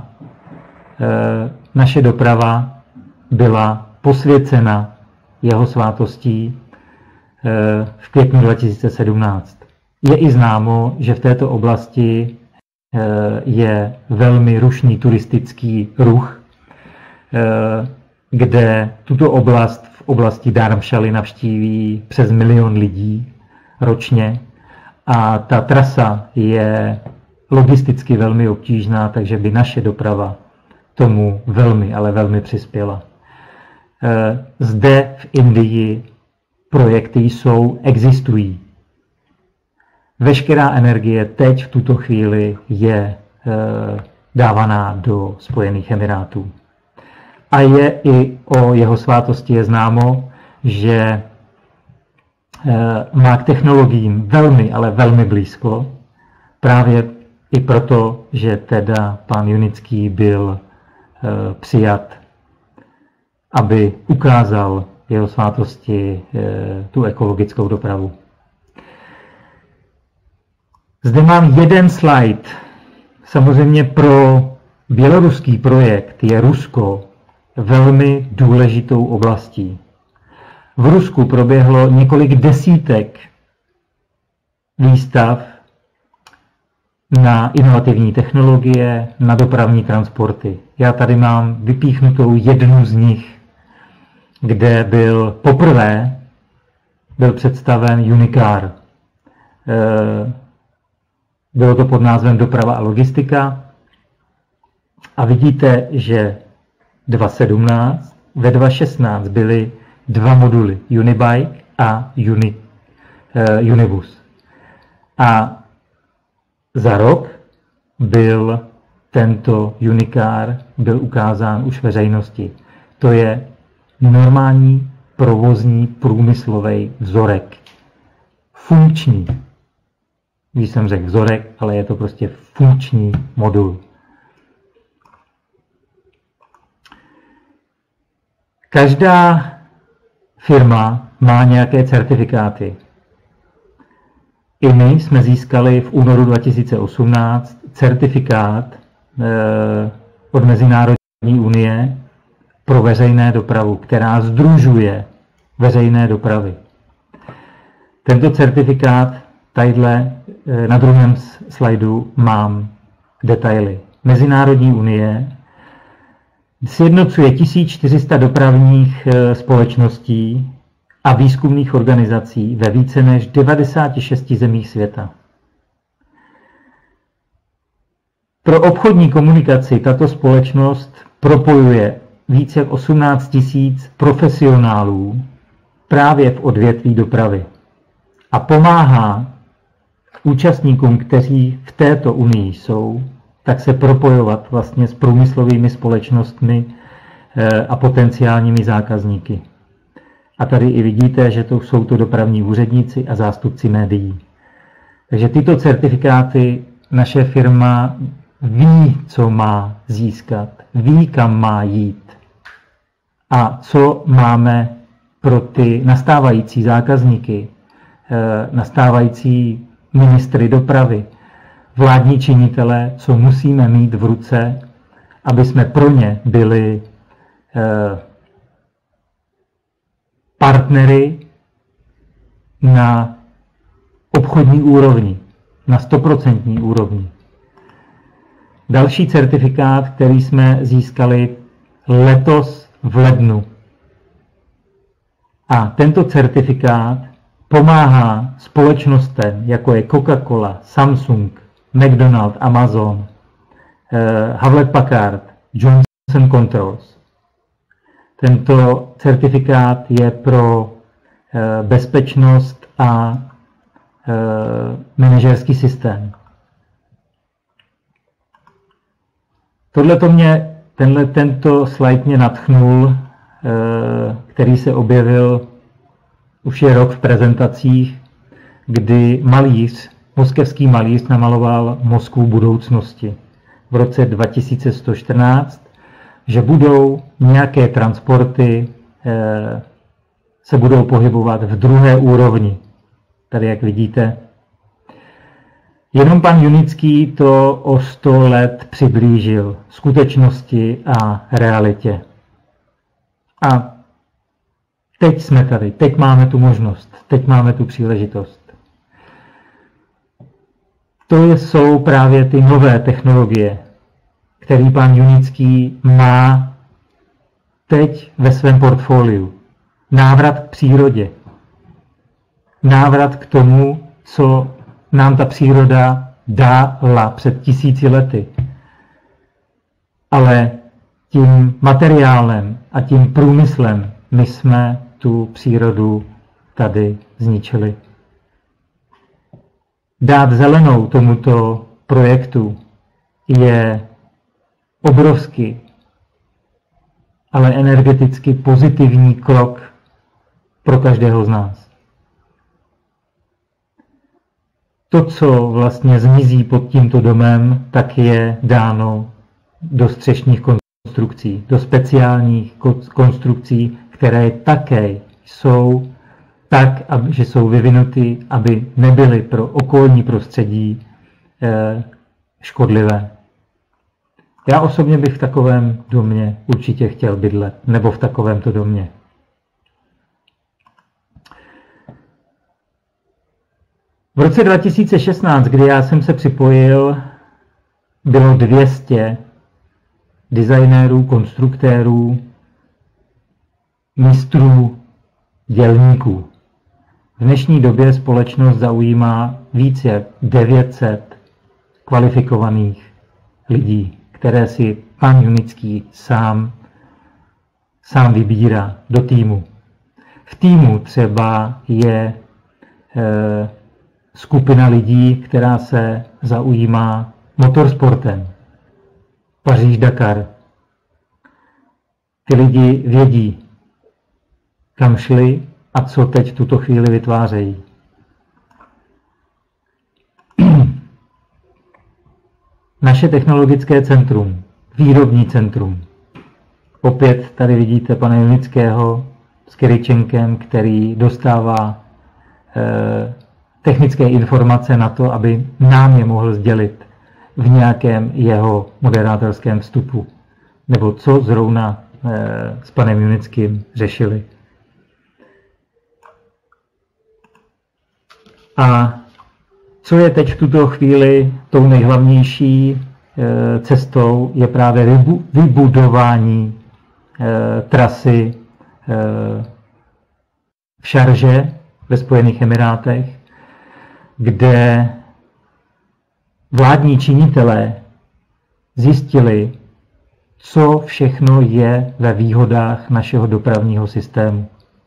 naše doprava byla posvěcena jeho svátostí v květnu 2017. Je i známo, že v této oblasti je velmi rušný turistický ruch, kde tuto oblast v oblasti Dharmšaly navštíví přes 1 milion lidí ročně a ta trasa je logisticky velmi obtížná, takže by naše doprava tomu velmi, ale velmi přispěla. Zde v Indii projekty existují. Veškerá energie teď v tuto chvíli je dávaná do Spojených Emirátů. A je i o jeho svátosti je známo, že má k technologiím velmi, ale velmi blízko. Právě i proto, že teda pán Junický byl přijat, aby ukázal jeho svátosti tu ekologickou dopravu. Zde mám jeden slide. Samozřejmě pro běloruský projekt je Rusko velmi důležitou oblastí. V Rusku proběhlo několik desítek výstav na inovativní technologie, na dopravní transporty. Já tady mám vypíchnutou jednu z nich, kde poprvé byl představen Unicar. Bylo to pod názvem Doprava a logistika. A vidíte, že 2017, ve 2016 byly dva moduly, Unibike a Unibus. A za rok byl tento Unicar ukázán už veřejnosti. To je normální provozní průmyslový vzorek. Funkční. Když jsem řekl vzorek, ale je to prostě funkční modul. Každá firma má nějaké certifikáty. I my jsme získali v únoru 2018 certifikát od Mezinárodní unie pro veřejné dopravu, která sdružuje veřejné dopravy. Tento certifikát, tadyhle na druhém slajdu mám detaily. Mezinárodní unie sjednocuje 1400 dopravních společností a výzkumných organizací ve více než 96 zemích světa. Pro obchodní komunikaci tato společnost propojuje více jak 18 000 profesionálů právě v odvětví dopravy a pomáhá účastníkům, kteří v této unii jsou, tak se propojovat vlastně s průmyslovými společnostmi a potenciálními zákazníky. A tady i vidíte, že jsou to dopravní úředníci a zástupci médií. Takže tyto certifikáty naše firma ví, co má získat, ví, kam má jít a co máme pro ty nastávající zákazníky, nastávající ministry dopravy, vládní činitele, co musíme mít v ruce, aby jsme pro ně byli partnery na obchodní úrovni, na 100% úrovni. Další certifikát, který jsme získali letos v lednu. A tento certifikát pomáhá společnostem, jako je Coca-Cola, Samsung, McDonald's, Amazon, Hewlett-Packard, Johnson Controls. Tento certifikát je pro bezpečnost a manažerský systém. Tento slide mě nadchnul, který se objevil už je rok v prezentacích, kdy moskevský malíř namaloval Moskvu budoucnosti v roce 2114, že budou nějaké transporty se budou pohybovat v druhé úrovni. Tady, jak vidíte. Jenom pan Junický to o 100 let přiblížil skutečnosti a realitě. A teď jsme tady, teď máme tu možnost, teď máme tu příležitost. To jsou právě ty nové technologie, které pan Junický má teď ve svém portfoliu. Návrat k přírodě. Návrat k tomu, co nám ta příroda dala před 1000 lety. Ale tím materiálem a tím průmyslem my jsme tu přírodu tady zničili. Dát zelenou tomuto projektu je obrovský, ale energeticky pozitivní krok pro každého z nás. To, co vlastně zmizí pod tímto domem, tak je dáno do střešních konstrukcí, do speciálních konstrukcí, které také jsou tak, že jsou vyvinuty, aby nebyly pro okolní prostředí škodlivé. Já osobně bych v takovém domě určitě chtěl bydlet, nebo v takovémto domě. V roce 2016, kdy já jsem se připojil, bylo 200 designérů, konstruktérů, mistrů, dělníků. V dnešní době společnost zaujímá více jak 900 kvalifikovaných lidí, které si pan Junický sám vybírá do týmu. V týmu třeba je skupina lidí, která se zaujímá motorsportem. Paříž-Dakar. Ty lidi vědí, kam šli a co teď v tuto chvíli vytvářejí. Naše technologické centrum, výrobní centrum. Opět tady vidíte pana Junického s Kyryčenkem, který dostává technické informace na to, aby nám je mohl sdělit v nějakém jeho moderátorském vstupu. Nebo co zrovna s panem Junickým řešili. A co je teď v tuto chvíli tou nejhlavnější cestou, je právě vybudování trasy v Šarže ve Spojených Emirátech, kde vládní činitelé zjistili, co všechno je ve výhodách našeho dopravního systému.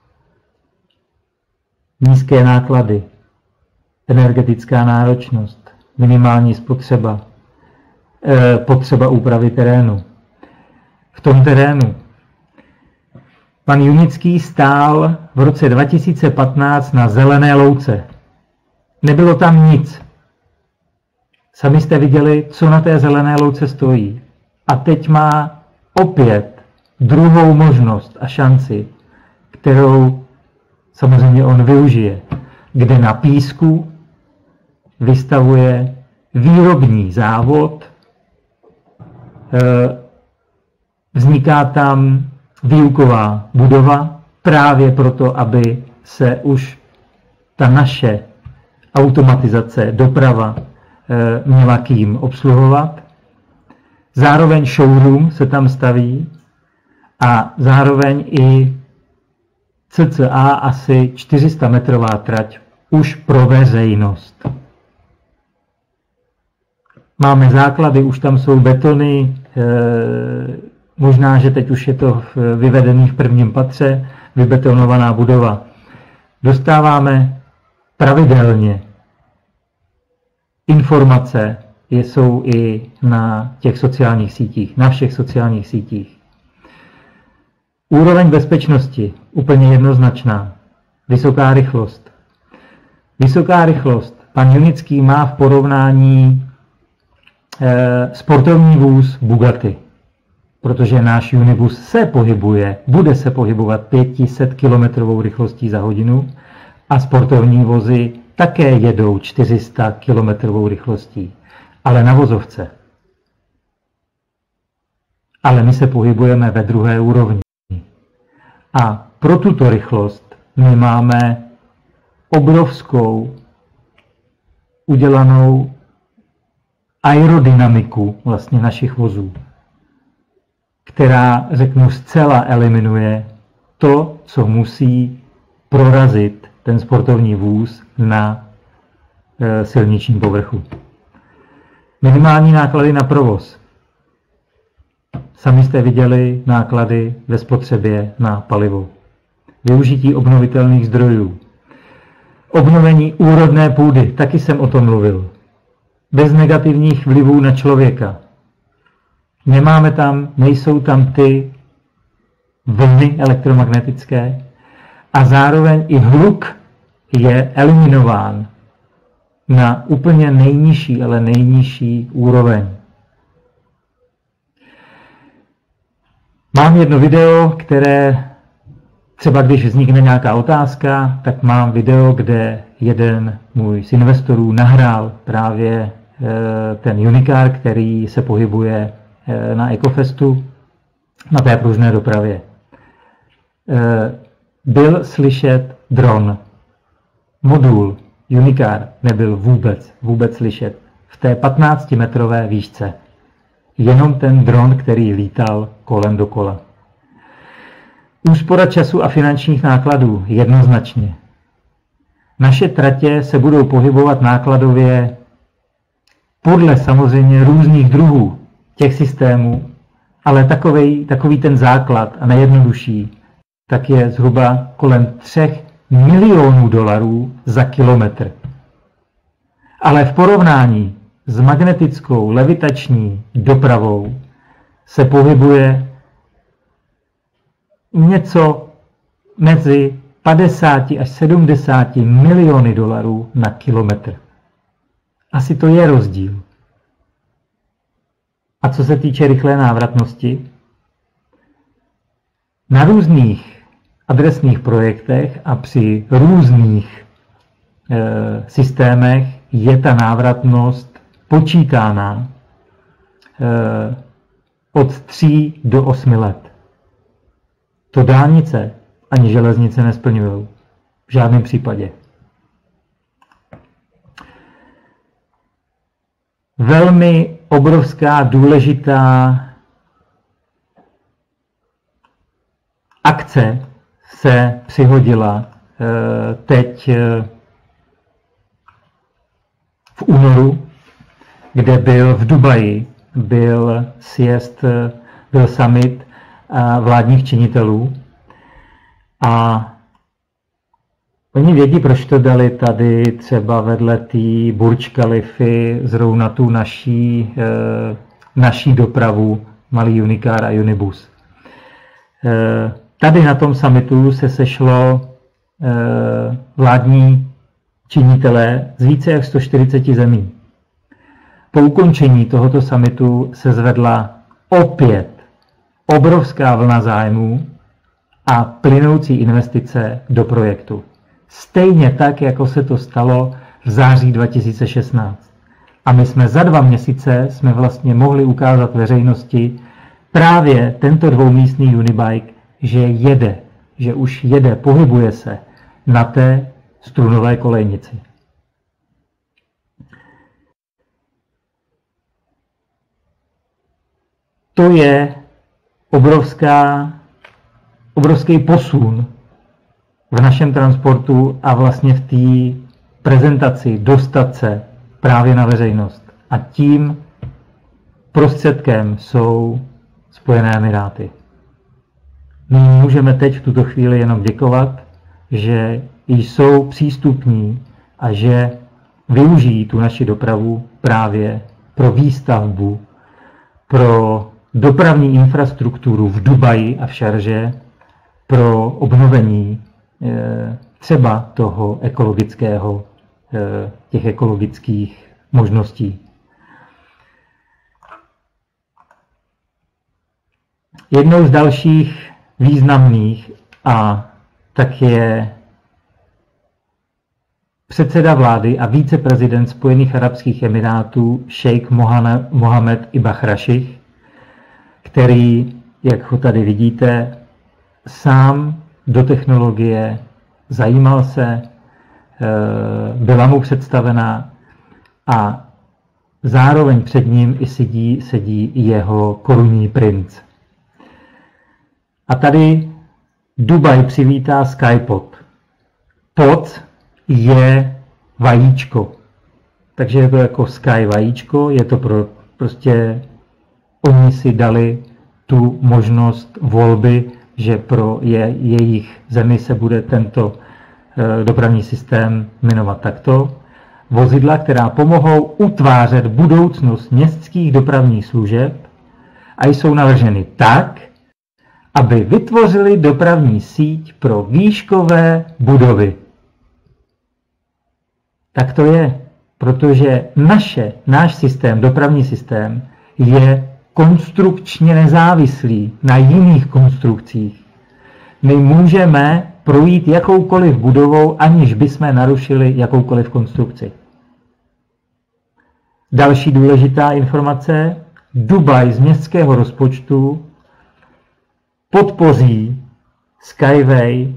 Nízké náklady, energetická náročnost, minimální spotřeba, potřeba úpravy terénu. V tom terénu pan Junický stál v roce 2015 na zelené louce. Nebylo tam nic. Sami jste viděli, co na té zelené louce stojí. A teď má opět druhou možnost a šanci, kterou samozřejmě on využije, kde na písku vystavuje výrobní závod, vzniká tam výuková budova právě proto, aby se už ta naše automatizace, doprava měla kým obsluhovat. Zároveň showroom se tam staví a zároveň i cca asi 400 metrová trať už pro veřejnost. Máme základy, už tam jsou betony, možná, že teď už je to vyvedený v prvním patře, vybetonovaná budova. Dostáváme pravidelně informace, jsou i na těch sociálních sítích, na všech sociálních sítích. Úroveň bezpečnosti, úplně jednoznačná. Vysoká rychlost. Vysoká rychlost. Pan Junický má v porovnání sportovní vůz Bugatti, protože náš Unibus se pohybuje, bude se pohybovat 500 km rychlostí za hodinu a sportovní vozy také jedou 400 km rychlostí, ale na vozovce. Ale my se pohybujeme ve druhé úrovni. A pro tuto rychlost my máme obrovskou udělanou aerodynamiku vlastně našich vozů, která, řeknu, zcela eliminuje to, co musí prorazit ten sportovní vůz na silničním povrchu. Minimální náklady na provoz. Sami jste viděli náklady ve spotřebě na palivo. Využití obnovitelných zdrojů. Obnovení úrodné půdy, taky jsem o tom mluvil. Bez negativních vlivů na člověka. Nejsou tam ty vlny elektromagnetické a zároveň i hluk je eliminován na úplně nejnižší, ale nejnižší úroveň. Mám jedno video, které třeba když vznikne nějaká otázka, tak mám video, kde jeden můj z investorů nahrál právě ten Unicar, který se pohybuje na Ecofestu, na té pružné dopravě. Byl slyšet dron. Modul Unicar nebyl vůbec slyšet. V té 15-metrové výšce. Jenom ten dron, který lítal kolem dokola. Úspora času a finančních nákladů jednoznačně. Naše tratě se budou pohybovat nákladově podle samozřejmě různých druhů těch systémů, ale takový ten základ a nejjednodušší, tak je zhruba kolem 3 milionů dolarů za kilometr. Ale v porovnání s magnetickou levitační dopravou se pohybuje něco mezi 50 až 70 miliony dolarů na kilometr. Asi to je rozdíl. A co se týče rychlé návratnosti, na různých adresných projektech a při různých systémech je ta návratnost počítána od 3 do 8 let. To dálnice ani železnice nesplňují. V žádném případě. Velmi obrovská, důležitá akce se přihodila teď v únoru, kde byl v Dubaji, byl summit vládních činitelů a oni vědí, proč to dali tady třeba vedle té Burj Khalify zrovna tu naší dopravu, malý Unicar a Unibus. Tady na tom summitu se sešlo vládní činitelé z více jak 140 zemí. Po ukončení tohoto summitu se zvedla opět obrovská vlna zájmů a plynoucí investice do projektu. Stejně tak, jako se to stalo v září 2016. A my jsme za 2 měsíce vlastně mohli ukázat veřejnosti právě tento dvoumístný Unibike, že už jede, pohybuje se na té strunové kolejnici. To je obrovský posun v našem transportu a vlastně v té prezentaci dostat se právě na veřejnost. A tím prostředkem jsou Spojené Emiráty. My můžeme teď v tuto chvíli jenom děkovat, že jsou přístupní a že využijí tu naši dopravu právě pro výstavbu, pro dopravní infrastrukturu v Dubaji a v Šarže, pro obnovení třeba těch ekologických možností. Jednou z dalších významných a tak je předseda vlády a viceprezident Spojených arabských emirátů šejk Mohammed Ibn Rashid, který, jak ho tady vidíte, sám do technologie zajímal se, byla mu představená a zároveň před ním i sedí jeho korunní princ. A tady Dubaj přivítá Skypod. Pod je vajíčko. Takže je to jako Sky vajíčko, je to prostě oni si dali tu možnost volby, že pro jejich zemi se bude tento dopravní systém jmenovat takto. Vozidla, která pomohou utvářet budoucnost městských dopravních služeb a jsou navrženy tak, aby vytvořili dopravní síť pro výškové budovy. Tak to je, protože náš systém, dopravní systém, je konstrukčně nezávislý na jiných konstrukcích. My můžeme projít jakoukoliv budovou, aniž bychom narušili jakoukoliv konstrukci. Další důležitá informace. Dubaj z městského rozpočtu podpoří Skyway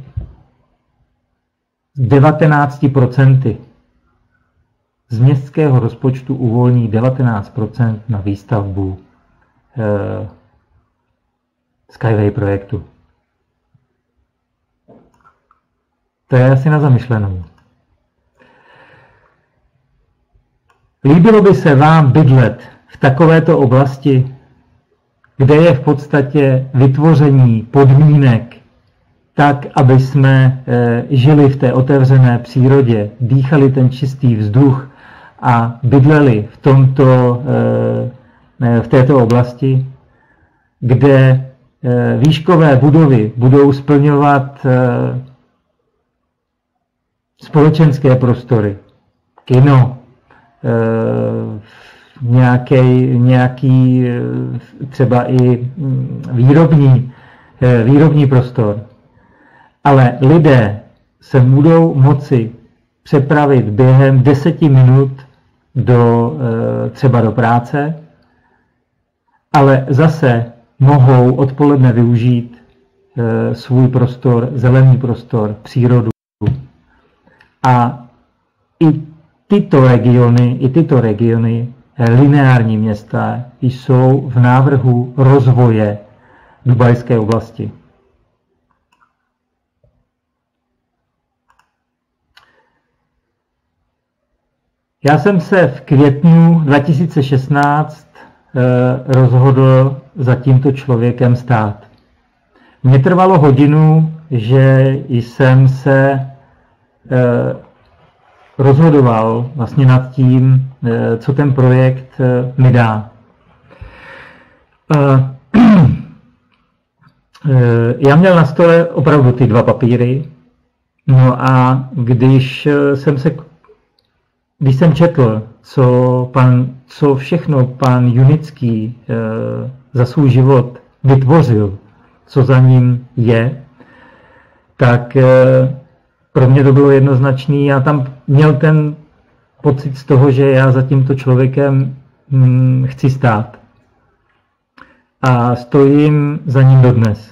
19%. Z městského rozpočtu uvolní 19% na výstavbu Skyway projektu. To je asi na zamyšlenou. Líbilo by se vám bydlet v takovéto oblasti, kde je v podstatě vytvoření podmínek tak, aby jsme žili v té otevřené přírodě, dýchali ten čistý vzduch a bydleli v této oblasti, kde výškové budovy budou splňovat společenské prostory, kino, nějaký třeba i výrobní prostor. Ale lidé se budou moci přepravit během 10 minut třeba do práce, ale zase mohou odpoledne využít svůj prostor, zelený prostor, přírodu. A i tyto regiony, lineární města, jsou v návrhu rozvoje dubajské oblasti. Já jsem se v květnu 2016 rozhodl za tímto člověkem stát. Mně trvalo hodinu, že jsem se rozhodoval vlastně nad tím, co ten projekt mi dá. Já měl na stole opravdu ty 2 papíry, no a když jsem četl, co všechno pan Junický za svůj život vytvořil, co za ním je, tak pro mě to bylo jednoznačný. Já tam měl ten pocit z toho, že já za tímto člověkem chci stát. A stojím za ním dodnes.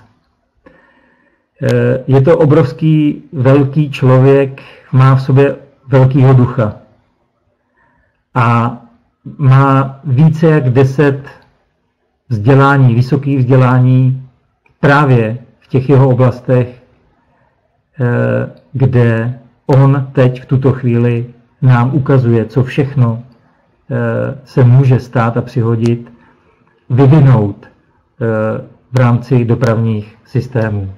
Je to obrovský, velký člověk, má v sobě velkýho ducha. A má více jak 10 vzdělání, vysokých vzdělání právě v těch jeho oblastech, kde on teď v tuto chvíli nám ukazuje, co všechno se může stát a přihodit, vyvinout v rámci dopravních systémů.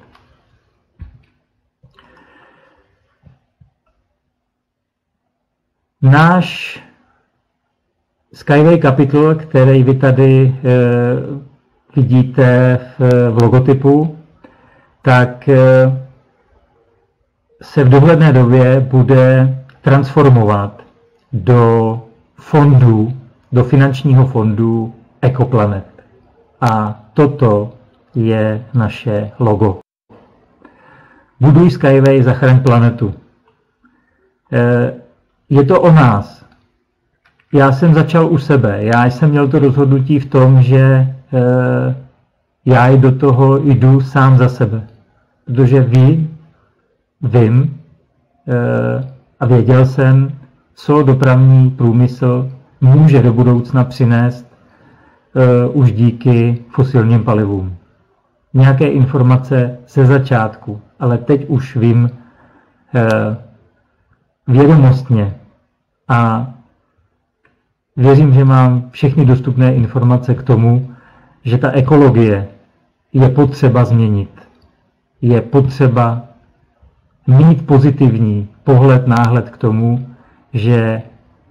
Náš Skyway Capital, který vy tady vidíte v logotypu, tak se v dohledné době bude transformovat do finančního fondu Ecoplanet. A toto je naše logo. Buduj Skyway, zachraň planetu. Je to o nás. Já jsem začal u sebe. Já jsem měl to rozhodnutí v tom, že já do toho jdu sám za sebe. Protože vím a věděl jsem, co dopravní průmysl může do budoucna přinést už díky fosilním palivům. Nějaké informace ze začátku, ale teď už vím vědomostně a věřím, že mám všechny dostupné informace k tomu, že ta ekologie je potřeba změnit. Je potřeba mít pozitivní pohled, náhled k tomu, že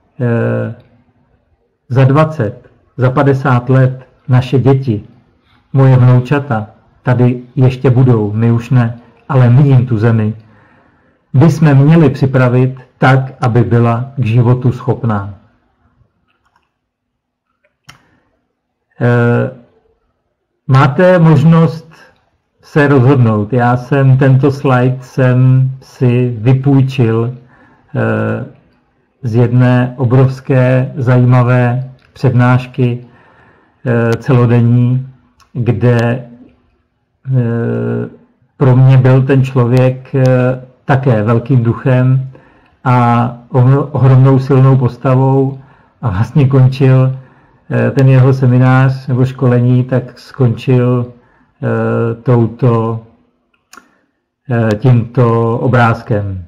za 20, za 50 let naše děti, moje vnoučata, tady ještě budou, my už ne, ale my jim tu zemi bychom měli připravit tak, aby byla k životu schopná. Máte možnost se rozhodnout. Já jsem tento slide si vypůjčil z jedné obrovské zajímavé přednášky celodenní, kde pro mě byl ten člověk také velkým duchem a ohromnou silnou postavou a vlastně končil ten jeho seminář nebo školení, tak skončil tímto obrázkem.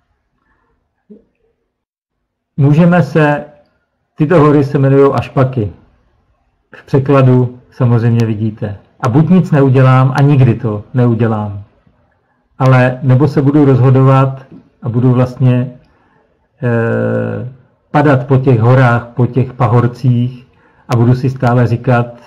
Tyto hory se jmenují Ašpaky. V překladu samozřejmě vidíte. A buď nic neudělám a nikdy to neudělám. Ale nebo se budu rozhodovat a budu vlastně padat po těch horách, po těch pahorcích a budu si stále říkat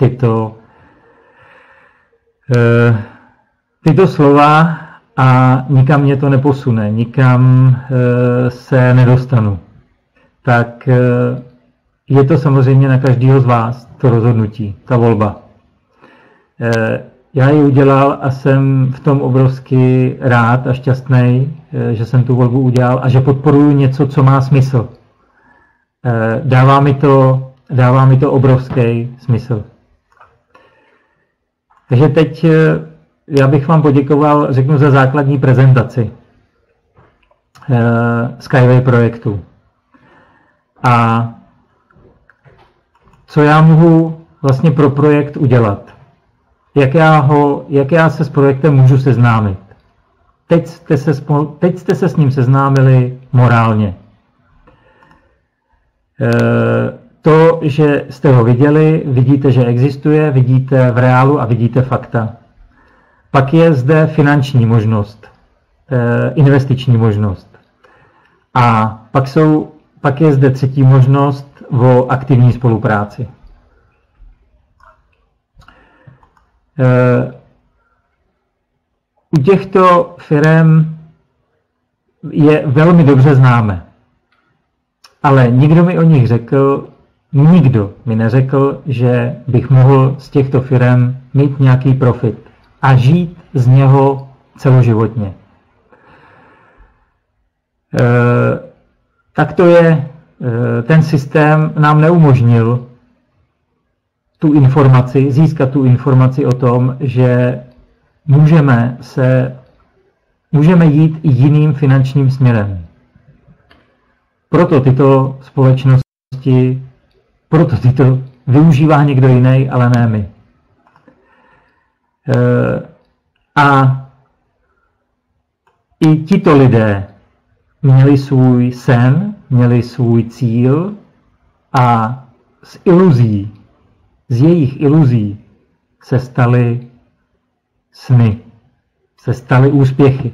tyto slova a nikam mě to neposune, nikam se nedostanu. Tak je to samozřejmě na každého z vás, to rozhodnutí, ta volba. Já ji udělal a jsem v tom obrovsky rád a šťastný, že jsem tu volbu udělal a že podporuji něco, co má smysl. Dává mi to obrovský smysl. Takže teď já bych vám poděkoval, řeknu, za základní prezentaci Skyway projektu. A co já mohu vlastně pro projekt udělat? Jak já se s projektem můžu seznámit? Teď jste se s ním seznámili morálně. To, že jste ho viděli, vidíte, že existuje, vidíte v reálu a vidíte fakta. Pak je zde finanční možnost, investiční možnost. A pak je zde třetí možnost o aktivní spolupráci. U těchto firem je velmi dobře známe. Ale nikdo mi o nich nikdo mi neřekl, že bych mohl z těchto firem mít nějaký profit a žít z něho celoživotně. Tak to je, ten systém nám neumožnil získat tu informaci o tom, že můžeme jít i jiným finančním směrem. Proto tyto společnosti, tyto využívá někdo jiný, ale ne my. A i tito lidé měli svůj sen, měli svůj cíl a z jejich iluzí se staly sny, se staly úspěchy,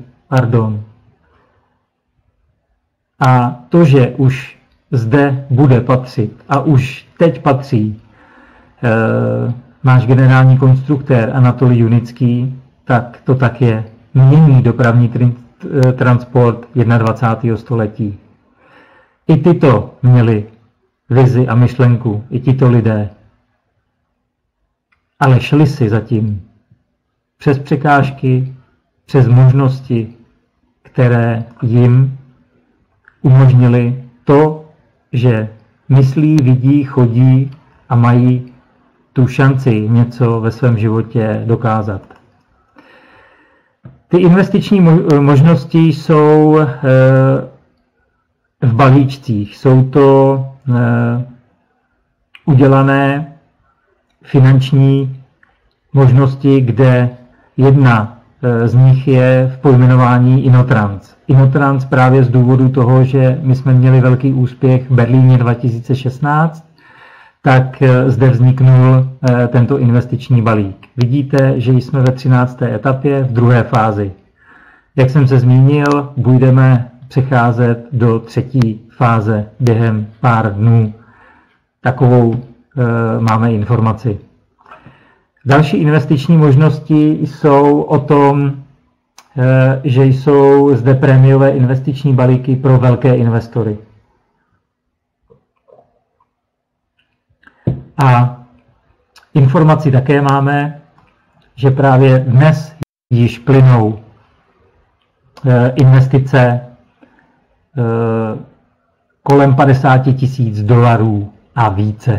A to, že už zde bude patřit a už teď patří náš generální konstruktér Anatolij Junický, tak to tak je. Mění dopravní transport 21. století. I tyto měli vizi a myšlenku, i tito lidé. Ale šli si zatím přes překážky, přes možnosti, které jim umožnili to, že myslí, vidí, chodí a mají tu šanci něco ve svém životě dokázat. Ty investiční možnosti jsou v balíčcích. Jsou to udělané finanční možnosti, kde jedna z nich je v pojmenování Inotrans. Inotrans právě z důvodu toho, že my jsme měli velký úspěch v Berlíně 2016, tak zde vzniknul tento investiční balík. vidíte, že jsme ve 13. etapě v druhé fázi. Jak jsem se zmínil, budeme přecházet do třetí fáze během pár dnů. Takovou máme informaci. Další investiční možnosti jsou o tom, že jsou zde prémiové investiční balíky pro velké investory. A informaci také máme, že právě dnes již plynou investice kolem $50,000 a více.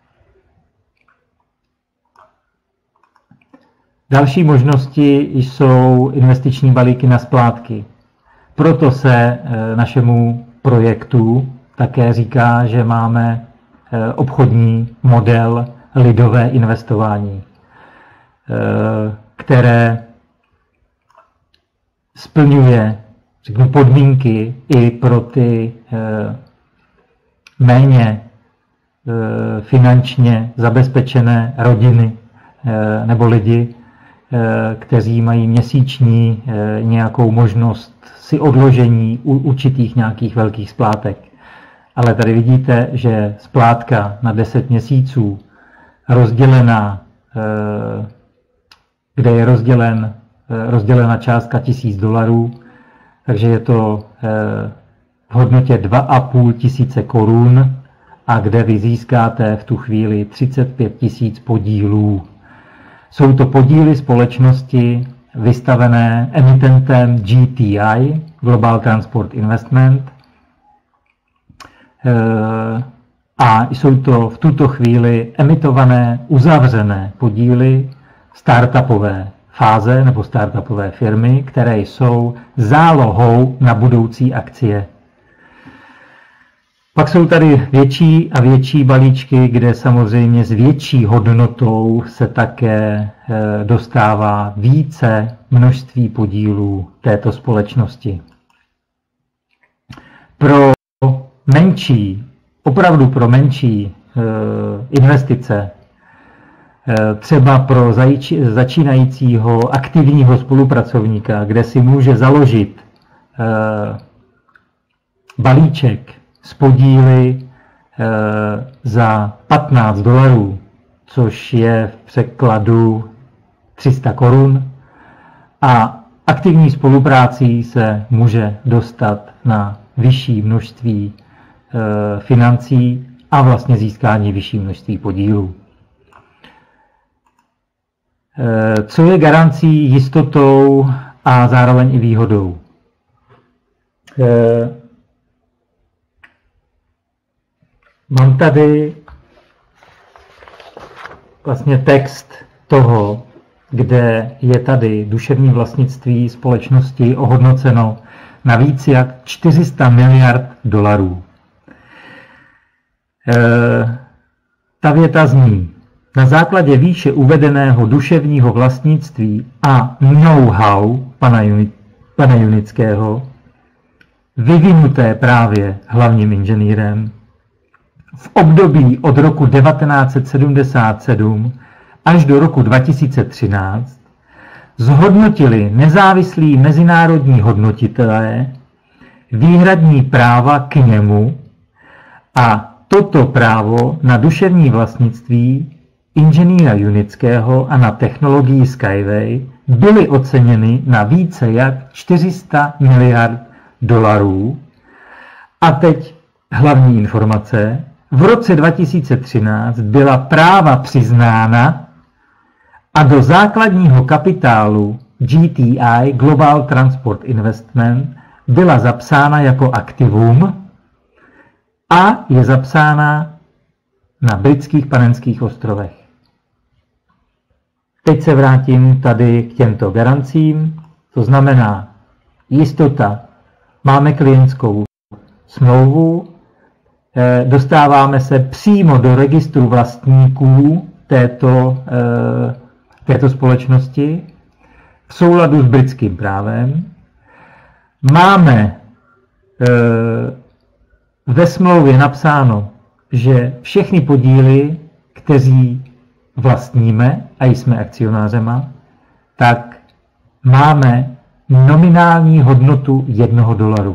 Další možnosti jsou investiční balíky na splátky. Proto se našemu projektu také říká, že máme obchodní model lidové investování, které splňuje, řeknu, podmínky i pro ty méně finančně zabezpečené rodiny nebo lidi, kteří mají měsíční nějakou možnost si odložení u určitých nějakých velkých splátek. Ale tady vidíte, že splátka na 10 měsíců rozdělená, kde je rozdělena částka $1,000, takže je to v hodnotě 2 500 korun a kde vy získáte v tu chvíli 35 000 podílů. Jsou to podíly společnosti vystavené emitentem GTI, Global Transport Investment, a jsou to v tuto chvíli emitované, uzavřené podíly startupové fáze nebo startupové firmy, které jsou zálohou na budoucí akcie. Pak jsou tady větší a větší balíčky, kde samozřejmě s větší hodnotou se také dostává více množství podílů této společnosti. Pro menší, opravdu pro menší investice, třeba pro začínajícího aktivního spolupracovníka, kde si může založit balíček s podíly za $15, což je v překladu 300 korun, a aktivní spoluprácí se může dostat na vyšší množství financí a vlastně získání vyšší množství podílů. Co je garancí, jistotou a zároveň i výhodou? Mám tady vlastně text toho, kde je tady duševní vlastnictví společnosti ohodnoceno na víc jak $400 miliard. Ta věta zní: na základě výše uvedeného duševního vlastnictví a know-how pana Junického, vyvinuté právě hlavním inženýrem, v období od roku 1977 až do roku 2013 zhodnotili nezávislí mezinárodní hodnotitelé výhradní práva k němu a toto právo na duševní vlastnictví inženýra Junického a na technologii Skyway byly oceněny na více jak $400 miliard. A teď hlavní informace. V roce 2013 byla práva přiznána a do základního kapitálu GTI, Global Transport Investment, byla zapsána jako aktivum a je zapsána na Britských Panenských ostrovech. Teď se vrátím tady k těmto garancím, to znamená jistota. Máme klientskou smlouvu, dostáváme se přímo do registru vlastníků této společnosti v souladu s britským právem. Máme ve smlouvě napsáno, že všechny podíly, kteří vlastníme, a jsme akcionářema, tak máme nominální hodnotu $1.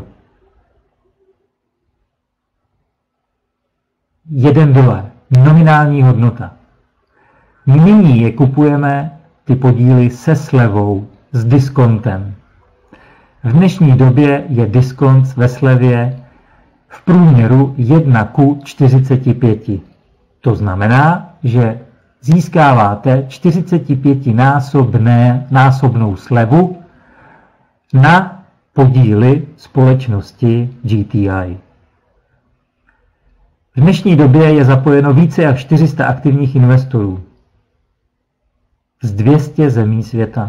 $1. Nominální hodnota. Nyní je kupujeme ty podíly se slevou, s diskontem. V dnešní době je diskont ve slevě v průměru 1:45. To znamená, že získáváte 45násobnou slevu na podíly společnosti GTI. V dnešní době je zapojeno více jak 400 aktivních investorů z 200 zemí světa.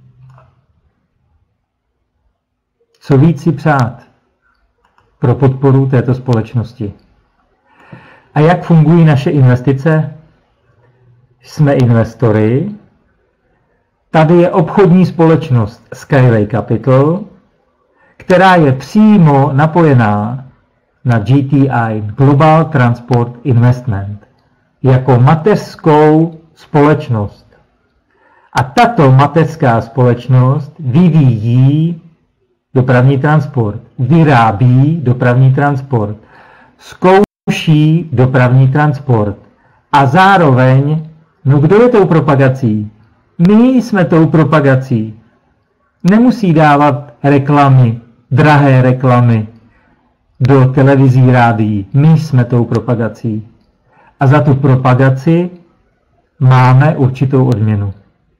Co víc si přát pro podporu této společnosti? A jak fungují naše investice? Jsme investory. Tady je obchodní společnost Skyway Capital, která je přímo napojená na GTI, Global Transport Investment, jako mateřskou společnost. A tato mateřská společnost vyvíjí dopravní transport, vyrábí dopravní transport, zkouší dopravní transport a zároveň, no kdo je tou propagací? My jsme tou propagací. Nemusí dávat reklamy, drahé reklamy do televizí, rádií. My jsme tou propagací. A za tu propagaci máme určitou odměnu.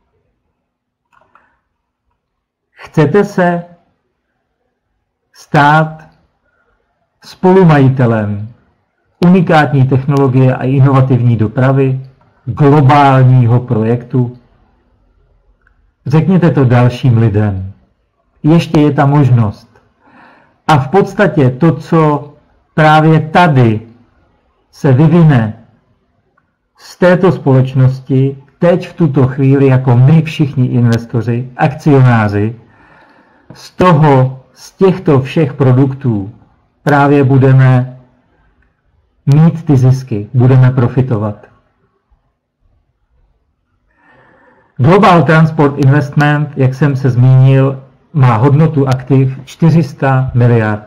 Chcete se stát spolumajitelem unikátní technologie a inovativní dopravy, globálního projektu? Řekněte to dalším lidem. Ještě je ta možnost. A v podstatě to, co právě tady se vyvine z této společnosti, teď v tuto chvíli, jako my všichni investoři, akcionáři, z těchto všech produktů právě budeme mít ty zisky, budeme profitovat. Global Transport Investment, jak jsem se zmínil, má hodnotu aktiv $400 miliard.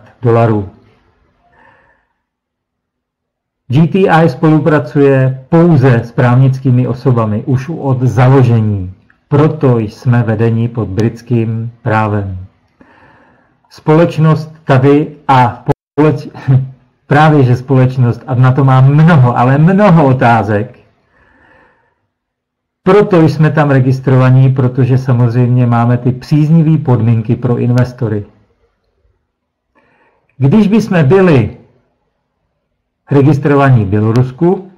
GTI spolupracuje pouze s právnickými osobami už od založení, proto jsme vedeni pod britským právem. Společnost tady a právě že společnost, a na to má mnoho, ale mnoho otázek, proto jsme tam registrovaní, protože samozřejmě máme ty příznivé podmínky pro investory. Když bychom byli registrovaní v Bělorusku,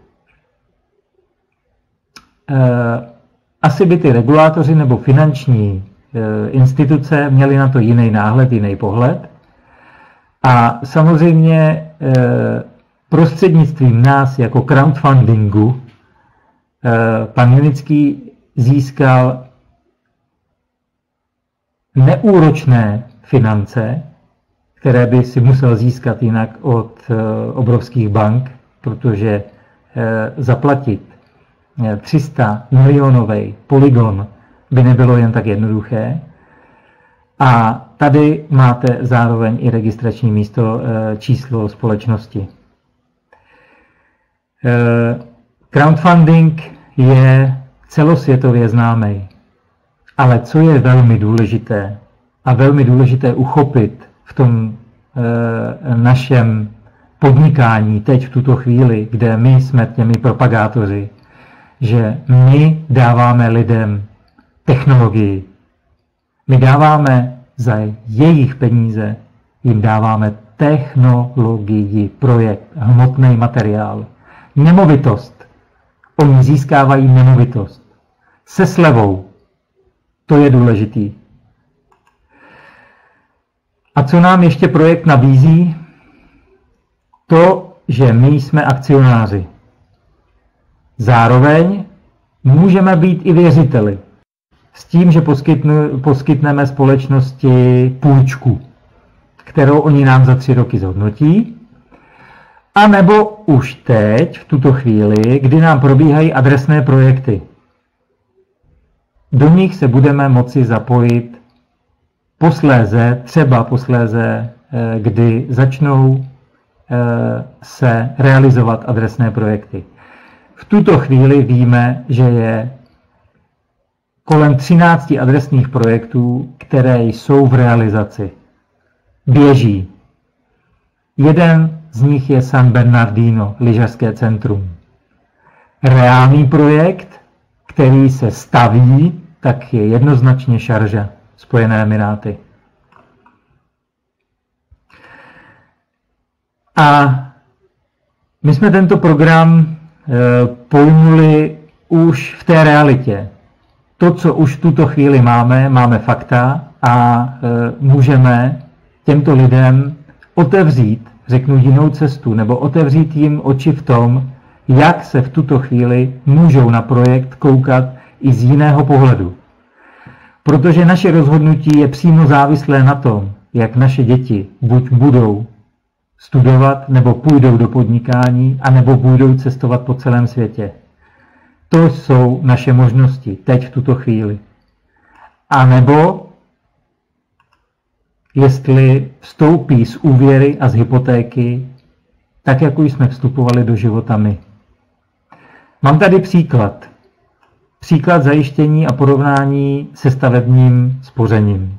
asi by ty regulátoři nebo finanční instituce měly na to jiný náhled, jiný pohled. A samozřejmě prostřednictvím nás jako crowdfundingu pan Junický získal neúročné finance, které by si musel získat jinak od obrovských bank, protože zaplatit 300 milionový polygon by nebylo jen tak jednoduché. A tady máte zároveň i registrační místo, číslo společnosti. Crowdfunding je celosvětově známý, ale co je velmi důležité a velmi důležité uchopit v tom našem podnikání teď v tuto chvíli, kde my jsme těmi propagátoři, že my dáváme lidem technologii. My dáváme za jejich peníze, jim dáváme technologii, projekt, hmotný materiál, nemovitost. Oni získávají nemovitost se slevou. To je důležitý. A co nám ještě projekt nabízí? To, že my jsme akcionáři. Zároveň můžeme být i věřiteli. S tím, že poskytneme společnosti půjčku, kterou oni nám za 3 roky zhodnotí, a nebo už teď, v tuto chvíli, kdy nám probíhají adresné projekty. do nich se budeme moci zapojit třeba posléze, kdy začnou se realizovat adresné projekty. V tuto chvíli víme, že je kolem 13 adresných projektů, které jsou v realizaci. Běží. Jeden z nich je San Bernardino, lyžařské centrum. Reálný projekt, který se staví, tak je jednoznačně Šarža, Spojené Emiráty. A my jsme tento program pojmuli už v té realitě. To, co už v tuto chvíli máme fakta a můžeme těmto lidem otevřít, řeknu, jinou cestu, nebo otevřít jim oči v tom, jak se v tuto chvíli můžou na projekt koukat i z jiného pohledu. Protože naše rozhodnutí je přímo závislé na tom, jak naše děti buď budou studovat, nebo půjdou do podnikání, anebo budou cestovat po celém světě. To jsou naše možnosti teď v tuto chvíli. A nebo jestli vstoupí z úvěry a z hypotéky, tak jako jsme vstupovali do života my. Mám tady příklad. Příklad zajištění a porovnání se stavebním spořením.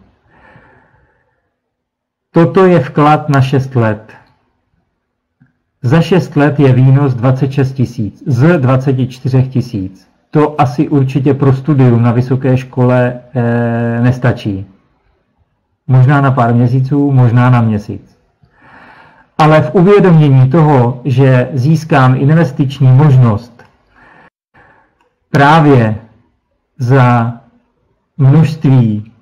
Toto je vklad na 6 let. Za 6 let je výnos 26 000 z 24 000. To asi určitě pro studium na vysoké škole nestačí. Možná na pár měsíců, možná na měsíc. Ale v uvědomění toho, že získám investiční možnost právě za množství,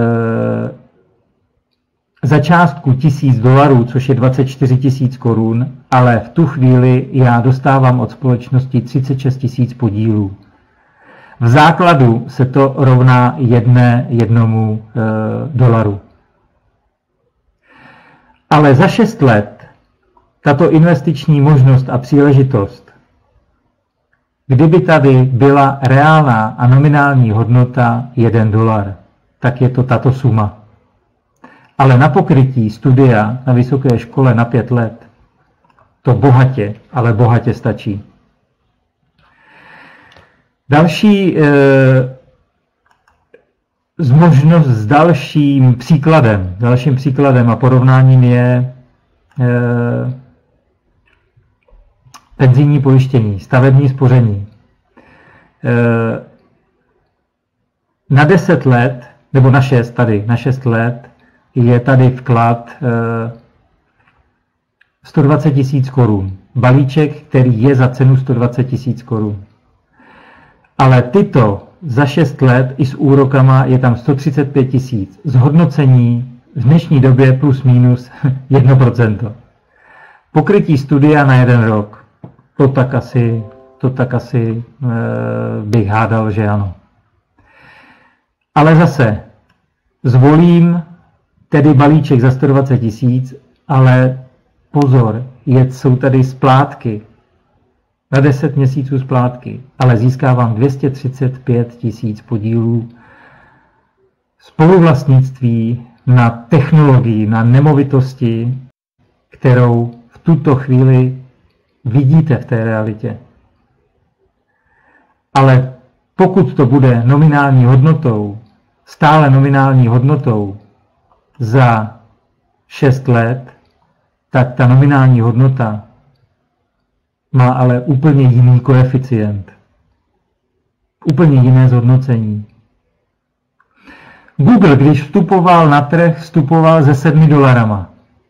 za částku $1000, což je 24 000 korun, ale v tu chvíli já dostávám od společnosti 36 000 podílů. V základu se to rovná jednomu dolaru. Ale za 6 let tato investiční možnost a příležitost, kdyby tady byla reálná a nominální hodnota $1, tak je to tato suma. Ale na pokrytí studia na vysoké škole na 5 let to bohatě, ale bohatě stačí. Další možnost s dalším příkladem a porovnáním je penzijní pojištění, stavební spoření. Na 10 let, nebo na 6 let je tady vklad 120 000 korun. Balíček, který je za cenu 120 000 korun. Ale tyto za 6 let i s úrokama je tam 135 000. Zhodnocení v dnešní době plus minus 1%. Pokrytí studia na 1 rok. To tak asi bych hádal, že ano. Ale zase zvolím tedy balíček za 120 000, ale pozor, jsou tady splátky. Na 10 měsíců splátky, ale získávám 235 000 podílů spoluvlastnictví na technologii, na nemovitosti, kterou v tuto chvíli vidíte v té realitě. Ale pokud to bude nominální hodnotou, stále nominální hodnotou za 6 let, tak ta nominální hodnota má ale úplně jiný koeficient. Úplně jiné zhodnocení. Google, když vstupoval na trh, vstupoval se $7.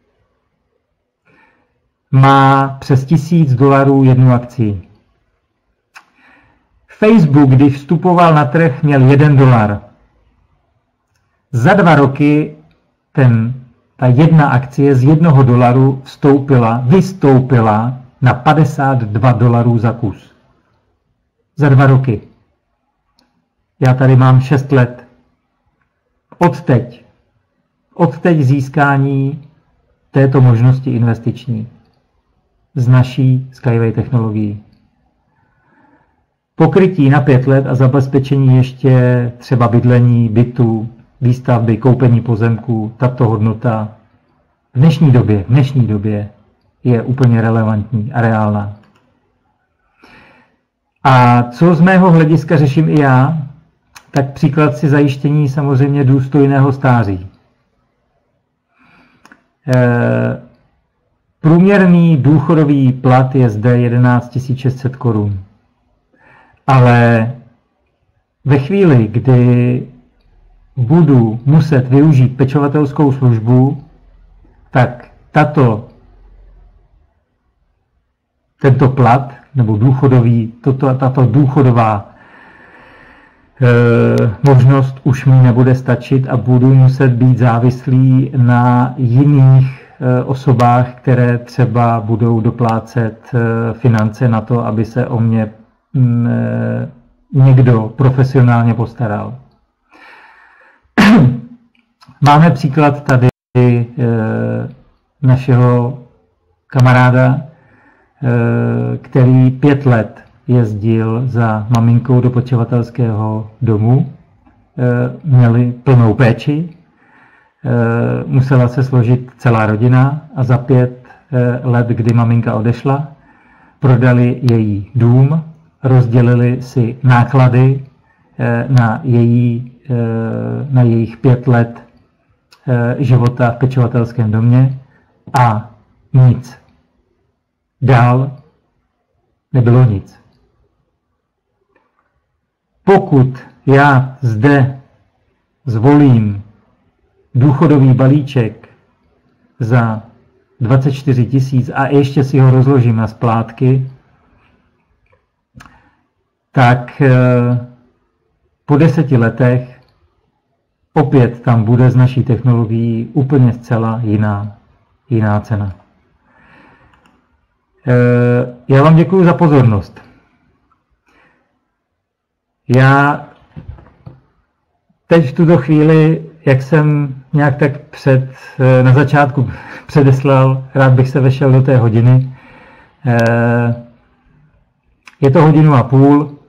Má přes $1000 jednu akci. Facebook, když vstupoval na trh, měl $1. Za 2 roky ta jedna akcie z $1 vystoupila na $52 za kus. Za 2 roky. Já tady mám 6 let. Od teď získání této možnosti investiční z naší Skyway technologií. pokrytí na 5 let a zabezpečení ještě třeba bydlení, bytu, výstavby, koupení pozemků, tato hodnota v dnešní době je úplně relevantní a reálná. A co z mého hlediska řeším i já, tak příklad si zajištění samozřejmě důstojného stáří. Průměrný důchodový plat je zde 11 600 korun. Ale ve chvíli, kdy budu muset využít pečovatelskou službu, tak tento plat nebo tato důchodová možnost už mi nebude stačit a budu muset být závislý na jiných osobách, které třeba budou doplácet finance na to, aby se o mě někdo profesionálně postaral. Máme příklad tady našeho kamaráda, který 5 let jezdil za maminkou do pečovatelského domu, měli plnou péči, musela se složit celá rodina a za 5 let, kdy maminka odešla, prodali její dům, rozdělili si náklady na jejich 5 let života v pečovatelském domě a nic. Dál nebylo nic. Pokud já zde zvolím důchodový balíček za 24 000 a ještě si ho rozložím na splátky, tak po 10 letech opět tam bude z naší technologií úplně zcela jiná cena. Já vám děkuji za pozornost. Já teď v tuto chvíli, jak jsem nějak tak na začátku předeslal, rád bych se vešel do té hodiny. Je to 1,5 hodiny.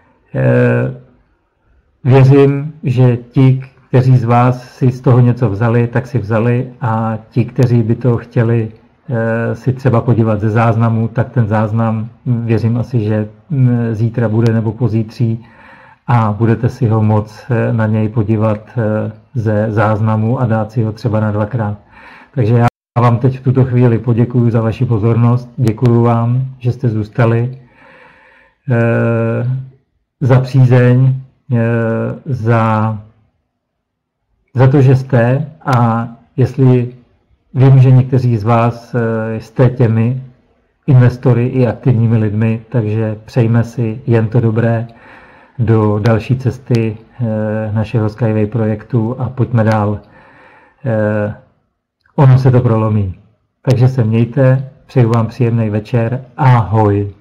Věřím, že ti, kteří z vás si z toho něco vzali, tak si vzali, a ti, kteří by to chtěli si třeba podívat ze záznamu, tak ten záznam, věřím asi, že zítra bude nebo pozítří a budete si ho moct na něj podívat ze záznamu a dát si ho třeba na 2krát. Takže já vám teď v tuto chvíli poděkuji za vaši pozornost, děkuji vám, že jste zůstali, za přízeň, za to, že jste, a jestli vím, že někteří z vás jste těmi investory i aktivními lidmi, takže přejme si jen to dobré do další cesty našeho Skyway projektu a pojďme dál. Ono se to prolomí. Takže se mějte, přeju vám příjemný večer. Ahoj.